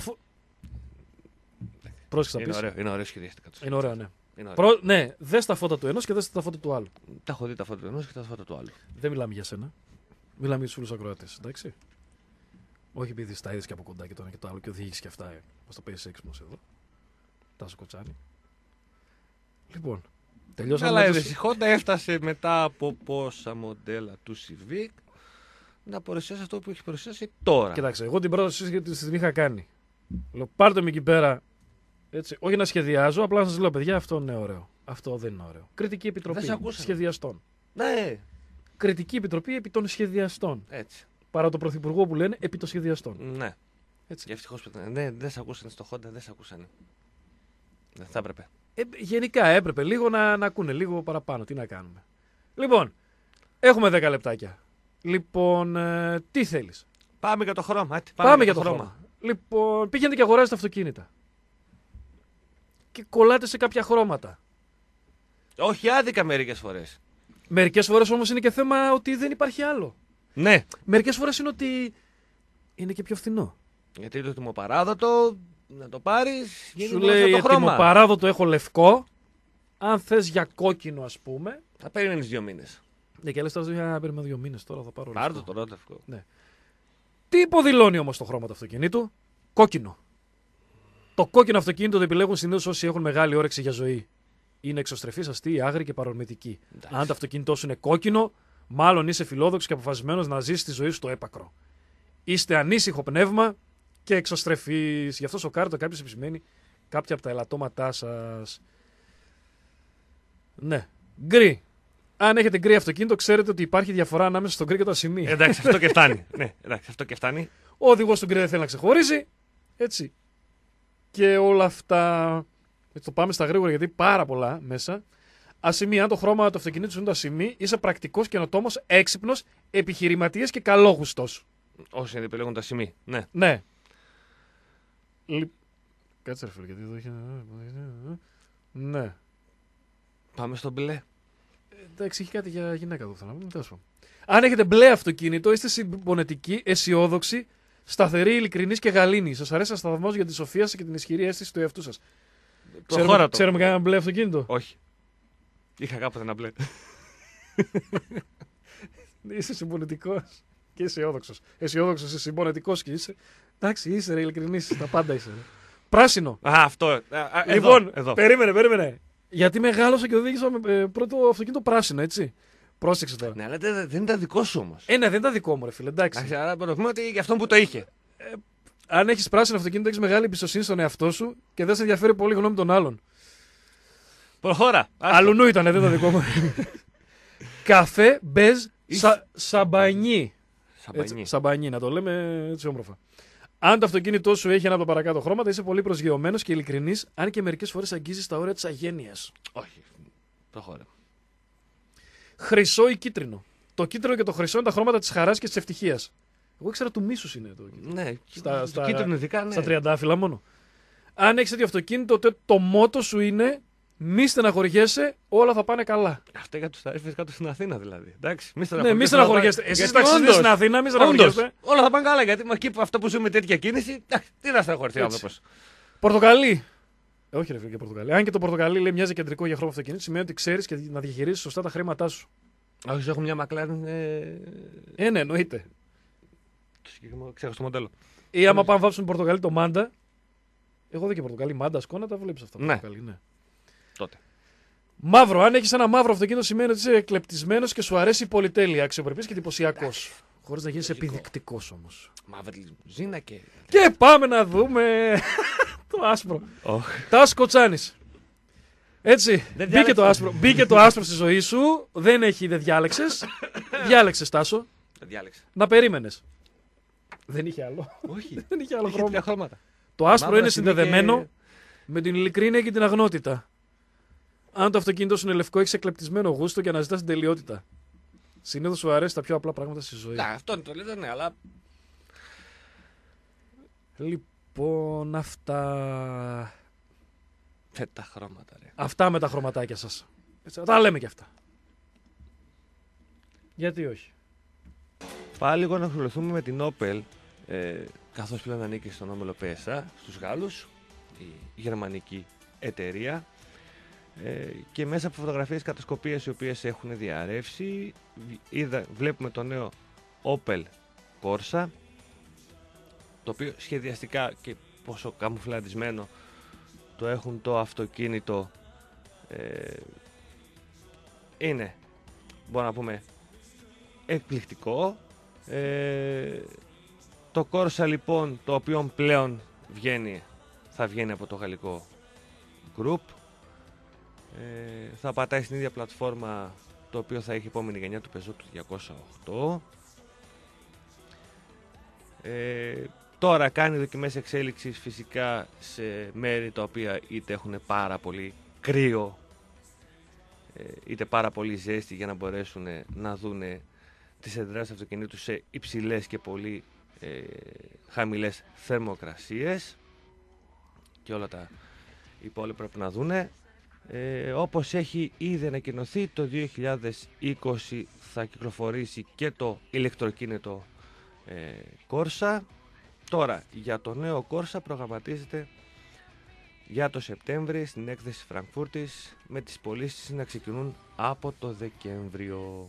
Πρόσεξε να Είναι πεις. ωραίο, είναι ωραίο σχεδιαστικά. Είναι ωραίο, ναι. Είναι ωραίο. Ναι, δες τα φώτα του ενός και δες τα φώτα του άλλου. Τα έχω δει τα φώτα του ενός και τα φώτα του άλλου. Δεν μιλάμε για σένα. Μιλάμε για τους φίλους ακροατές, εντάξει. Όχι επειδή στα είδες και από κοντά και το ένα και το άλλο και οδήγησε και αυτά. Μας το παίζεις έξυπνος εδώ. Τάσο Κοτσάνη. Λοιπόν, τελειώσαμε. Αλλά με η Honda έφτασε μετά από πόσα μοντέλα του Civic να παρουσιάσει αυτό που έχει παρουσιάσει τώρα. Κοιτάξτε, εγώ την πρόταση την είχα κάνει. Λέω, πάρτε με εκεί πέρα. Έτσι, όχι να σχεδιάζω, απλά να σας λέω, παιδιά, αυτό είναι ωραίο. Αυτό δεν είναι ωραίο. Κριτική επιτροπή σχεδιαστών. Ναι. Κριτική επιτροπή επί των σχεδιαστών. Έτσι. Παρά το πρωθυπουργό που λένε επί των σχεδιαστών. Ναι. Έτσι. Και ευτυχώς ναι, δεν σε ακούσανε στο Honda, δεν σε ακούσανε. Δεν θα έπρεπε. Γενικά έπρεπε λίγο να ακούνε λίγο παραπάνω. Τι να κάνουμε. Λοιπόν, έχουμε 10 λεπτάκια. Λοιπόν, τι θέλεις? Πάμε για το χρώμα. Πάμε για το χρώμα. Λοιπόν, πήγαινε και αγοράζετε αυτοκίνητα. Και κολλάτε σε κάποια χρώματα. Όχι άδικα μερικές φορές. Μερικές φορές όμως είναι και θέμα ότι δεν υπάρχει άλλο. Ναι. Μερικές φορές είναι ότι είναι και πιο φθηνό. Γιατί το τιμοπαράδοτο να το πάρεις γίνει Σου μόνο λέει αυτό το χρώμα. παράδοτο έχω λευκό. Αν θες για κόκκινο, ας πούμε. Θα περιμένεις 2 μήνες. Ναι, και λες τώρα να περιμένω 2 μήνες. Τώρα θα πάρω. Πάρ' το τώρα λευκό. Ναι. Τι υποδηλώνει όμως το χρώμα του αυτοκινήτου? Κόκκινο. Το κόκκινο αυτοκίνητο το επιλέγουν συνήθως όσοι έχουν μεγάλη όρεξη για ζωή. Είναι εξωστρεφείς, αστείοι, άγριοι και παρορμητικοί. Αν το αυτοκίνητό σου είναι κόκκινο, μάλλον είσαι φιλόδοξος και αποφασισμένος να ζήσεις τη ζωή σου στο έπακρο. Είστε ανήσυχο πνεύμα και εξωστρεφείς. Γι' αυτό σοκάρετε κάποιος επισημαίνει κάποια από τα ελαττώματά σας. Ναι. Γκρι. Αν έχετε γκρι αυτοκίνητο, ξέρετε ότι υπάρχει διαφορά ανάμεσα στο γκρι και το ασημί. Εντάξει, αυτό και φτάνει. Ναι, εντάξει, αυτό και φτάνει. Ο οδηγός του γκρι δεν θέλει να ξεχωρίζει. Έτσι. Και όλα αυτά. Έτσι το πάμε στα γρήγορα γιατί πάρα πολλά μέσα. Ασημί, αν το χρώμα του αυτοκινήτου σου είναι το ασημί, είσαι πρακτικός, καινοτόμος, έξυπνος, επιχειρηματίας και καλόγουστος. Όσοι επιλέγουν τα σημεία. Ναι. Ναι. Κάτσε ρε φίλε, γιατί εδώ έχει. Ναι. Πάμε στο μπλε. Εντάξει, έχει κάτι για γυναίκα εδώ θα πούμε. Αν έχετε μπλε αυτοκίνητο, είστε συμπονετικοί, αισιόδοξοι, σταθεροί, ειλικρινείς και γαλήνοι. Σας αρέσει να σταθμάζω για τη σοφία σας και την ισχυρή αίσθηση του εαυτού σας. Ξέρουμε κανένα μπλε αυτοκίνητο? Όχι. Είχα κάποτε ένα μπλε. Είσαι συμπονετικός και αισιόδοξος. Αισιόδοξος, είσαι συμπονετικός και είσαι. Εντάξει, είσαι ρε, ειλικρινής, τα πάντα είσαι. Ρε. Πράσινο. Αυτό. Λοιπόν, εδώ. περίμενε. Γιατί μεγάλωσα και οδήγησα με πρώτο αυτοκίνητο πράσινο, έτσι. Πρόσεξε τώρα. Ναι, αλλά δεν ήταν δικό σου όμως. Ναι, δεν ήταν δικό μου, ρε φίλε, εντάξει. Άρα μπορούμε να πούμε ότι για αυτόν που το είχε. Αν έχεις πράσινο αυτοκίνητο, έχεις μεγάλη εμπιστοσύνη στον εαυτό σου και δεν σε ενδιαφέρει πολύ η γνώμη των άλλων. Προχώρα. Αλλουνού ήταν, δεν ήταν δικό μου. Καφέ, μπεζ, σαμπανί. Σαμπανί, να το λέμε έτσι όμορφα. Αν το αυτοκίνητό σου έχει ένα από τα παρακάτω χρώματα, είσαι πολύ προσγειωμένος και ειλικρινής, αν και μερικές φορές αγγίζεις τα όρια της αγένειας. Όχι. Προχώρα. Χρυσό ή κίτρινο. Το κίτρινο και το χρυσό είναι τα χρώματα της χαράς και της ευτυχίας. Εγώ ήξερα του μίσους είναι το κίτρινο. Ναι, κίτρινο ειδικά, ναι. Στα τριαντάφυλλα μόνο. Αν έχεις τέτοιο αυτοκίνητο, τότε το μότο σου είναι μη στεναχωριέσαι, όλα θα πάνε καλά. Αυτά για τους ταρίφες κάτω στην Αθήνα δηλαδή. Εντάξει, μη στεναχωριέστε. Εσείς ταξιδεύετε στην Αθήνα, μη στεναχωριέστε. Όλα θα πάνε καλά γιατί εκεί αυτό που ζούμε τέτοια κίνηση, τι να στεναχωρηθεί ο άνθρωπος. Πορτοκαλί. Όχι, ρε φίλε, και πορτοκαλί. Αν και το πορτοκαλί λέει μοιάζει κεντρικό για χρώμα αυτοκίνητο, σημαίνει ότι ξέρεις και να διαχειρίζεις σωστά τα χρήματά σου. Όχι, έχω μια McLaren. Ναι, εννοείται. Ξέρω το μοντέλο. Ή άμα πάμε βάψουν πορτοκαλί το Μάντα. Εγώ δεν και πορτοκαλί Μάντα, σκόνα τα βλέπει αυτά. Ναι. Πορτοκαλί, ναι. Τότε. Μαύρο. Αν έχεις ένα μαύρο αυτοκίνητο, σημαίνει ότι είσαι εκλεπτισμένος και σου αρέσει η πολυτέλεια, αξιοπρεπής και εντυπωσιακός. Χωρίς να γίνεις επιδεικτικός όμως. Μαύρη λιμουζίνα και. Και πάμε να δούμε το άσπρο. Τάσο Κοτσάνης. Έτσι. Μπήκε το άσπρο στη ζωή σου. Δεν διάλεξες. Διάλεξες, Τάσο. Διάλεξα. Να περίμενες. Δεν είχε άλλο. Όχι. Δεν είχε άλλο Είχε χρώμα. 3 χρώματα. Το άσπρο είναι συνδεδεμένο με την ειλικρίνεια και την αγνότητα. Αν το αυτοκίνητο σου είναι λευκό, έχεις εκλεπτισμένο γούστο και αναζητάς την τελειότητα. Συνήθως σου αρέσει τα πιο απλά πράγματα στη ζωή. Αυτό είναι το λέτε, ναι, αλλά. Λοιπόν, αυτά. Τα χρώματα, ρε. Αυτά με τα χρωματάκια σας. Έτσι, τα λέμε και αυτά. Γιατί όχι. Πάλι λίγο να ασχοληθούμε με την Opel, καθώς πλέον ανήκει στον όμιλο PSA, στους Γάλλους, η γερμανική εταιρεία, και μέσα από φωτογραφίες κατασκοπίες οι οποίες έχουν διαρρεύσει βλέπουμε το νέο Opel Corsa, το οποίο σχεδιαστικά και πόσο καμουφλαντισμένο το έχουν το αυτοκίνητο, είναι, μπορούμε να πούμε, εκπληκτικό. Το Corsa λοιπόν, το οποίο πλέον θα βγαίνει από το γαλλικό group, θα πατάει στην ίδια πλατφόρμα το οποίο θα έχει επόμενη γενιά του Peugeot του 208. Τώρα κάνει δοκιμές εξέλιξης φυσικά σε μέρη τα οποία είτε έχουν πάρα πολύ κρύο, είτε πάρα πολύ ζέστη, για να μπορέσουν να δούνε τις εντράσεις αυτοκινήτου σε υψηλές και πολύ χαμηλές θερμοκρασίες, και όλα τα υπόλοιπα πρέπει να δούνε. Όπως έχει ήδη ανακοινωθεί, το 2020 θα κυκλοφορήσει και το ηλεκτροκίνητο Corsa. Τώρα, για το νέο Corsa προγραμματίζεται για το Σεπτέμβρη στην έκθεση Φραγκφούρτης, με τις πωλήσεις να ξεκινούν από το Δεκέμβριο.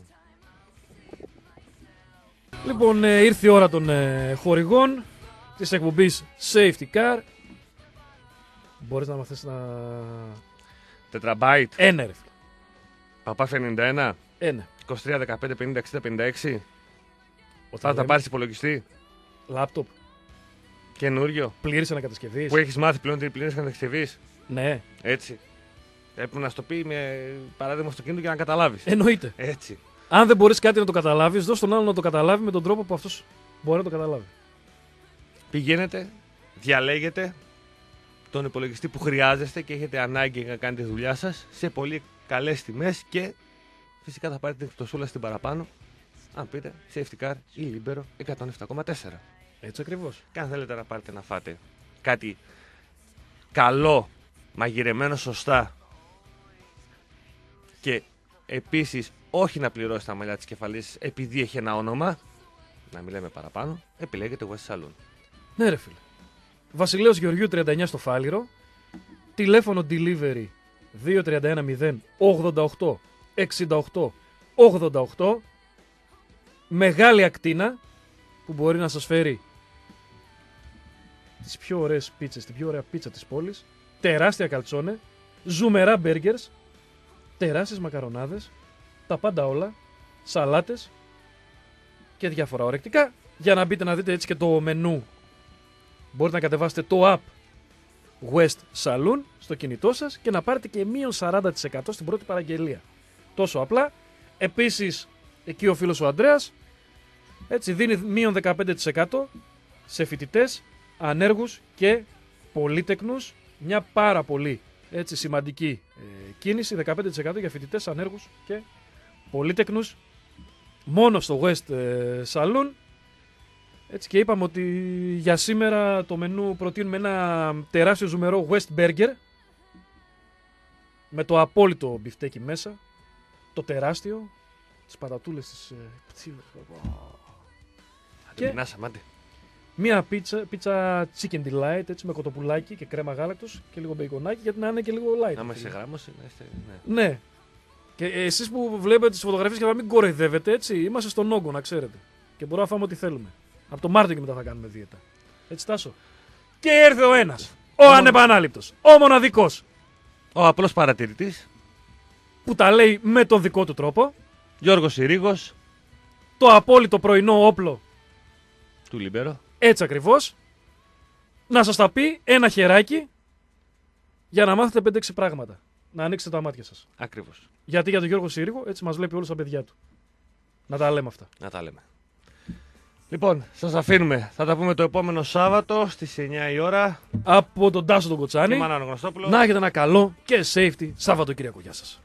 Λοιπόν, ήρθε η ώρα των χορηγών της εκπομπής Safety Car. Μπορείς να μαθαίνεις να... Τετραμπάιτ. Ένα ρε φίλε. Παπά 91. Ένα. 23, 15, 50, 60, 56. Θα τα πάρεις υπολογιστή. Λάπτοπ. Καινούριο. Πλήρης ανακατασκευής. Που έχεις μάθει πλέον την πλήρης ανακατασκευής. Ναι. Έτσι. Έπρεπε να σου το πει με παράδειγμα αυτοκίνητο για να καταλάβεις. Εννοείται. Έτσι. Αν δεν μπορείς κάτι να το καταλάβεις, δώσ' τον άλλον να το καταλάβει με τον τρόπο που αυτός μπορεί να το καταλάβει. Πηγαίνετε, διαλέγετε τον υπολογιστή που χρειάζεστε και έχετε ανάγκη να κάνετε τη δουλειά σας σε πολύ καλές τιμές, και φυσικά θα πάρετε την εκπτωσούλα στην παραπάνω αν πείτε Safety Car ή Libero 107,4. Έτσι ακριβώς. Και αν θέλετε να πάρετε να φάτε κάτι καλό, μαγειρεμένο σωστά, και επίσης όχι να πληρώσετε τα μαλλιά της κεφαλής επειδή έχει ένα όνομα, να μην λέμε παραπάνω, επιλέγετε West Saloon. Ναι ρε φίλε. Βασιλέως Γεωργίου 39 στο Φάληρο. Τηλέφωνο delivery 2310 88 68 88. Μεγάλη ακτίνα που μπορεί να σας φέρει τις πιο ωραίες πίτσες, την πιο ωραία πίτσα της πόλης. Τεράστια καλτσόνε, ζουμερά μπέργκερς, τεράστιες μακαρονάδες, τα πάντα όλα, σαλάτες και διάφορα ορεκτικά. Για να μπείτε να δείτε έτσι και το μενού, μπορείτε να κατεβάσετε το app West Saloon στο κινητό σας και να πάρετε και μείον 40% στην πρώτη παραγγελία. Τόσο απλά. Επίσης, εκεί ο φίλος ο Ανδρέας έτσι δίνει μείον 15% σε φοιτητές, ανέργους και πολύτεκνους. Μια πάρα πολύ έτσι σημαντική κίνηση, 15% για φοιτητές, ανέργους και πολύτεκνους, μόνο στο West Saloon. Έτσι, και είπαμε ότι για σήμερα το μενού προτείνουμε ένα τεράστιο ζουμερό West Burger με το απόλυτο μπιφτέκι μέσα, το τεράστιο, τις πατατούλες της πτσίλες. Και μία πίτσα chicken delight έτσι, με κοτοπουλάκι και κρέμα γάλακτος και λίγο μπεϊκονάκι, γιατί να είναι και λίγο light. Να είμαστε σε γράμμωση, να είστε. Ναι. Και εσείς που βλέπετε τις φωτογραφίες και να μην κοροϊδεύετε, έτσι, είμαστε στον όγκο, να ξέρετε. Και μπορούμε να φάμε ό,τι θέλουμε. Από το Μάρτιο και μετά θα κάνουμε δίαιτα. Έτσι, Τάσο. Και έρθε ο ένας. Ο ανεπανάληπτος. Ο μοναδικός. Ο απλός παρατηρητής. που τα λέει με τον δικό του τρόπο. Γιώργος Συρίγος. Το απόλυτο πρωινό όπλο Του Λίμπερο. Έτσι ακριβώς. Να σας τα πει ένα χεράκι για να μάθετε 5-6 πράγματα. Να ανοίξετε τα μάτια σας. Ακριβώς. Γιατί για τον Γιώργο Συρίγο έτσι μας βλέπει όλους τα παιδιά του. Να τα λέμε αυτά. Να τα λέμε. Λοιπόν, σας αφήνουμε. Θα τα πούμε το επόμενο Σάββατο στις 9 η ώρα. Από τον Τάσο τον Κοτσάνη. Και Μανώλη Γνωστόπουλο. Να έχετε ένα καλό και safety Σαββατοκύριακο. Γεια σας.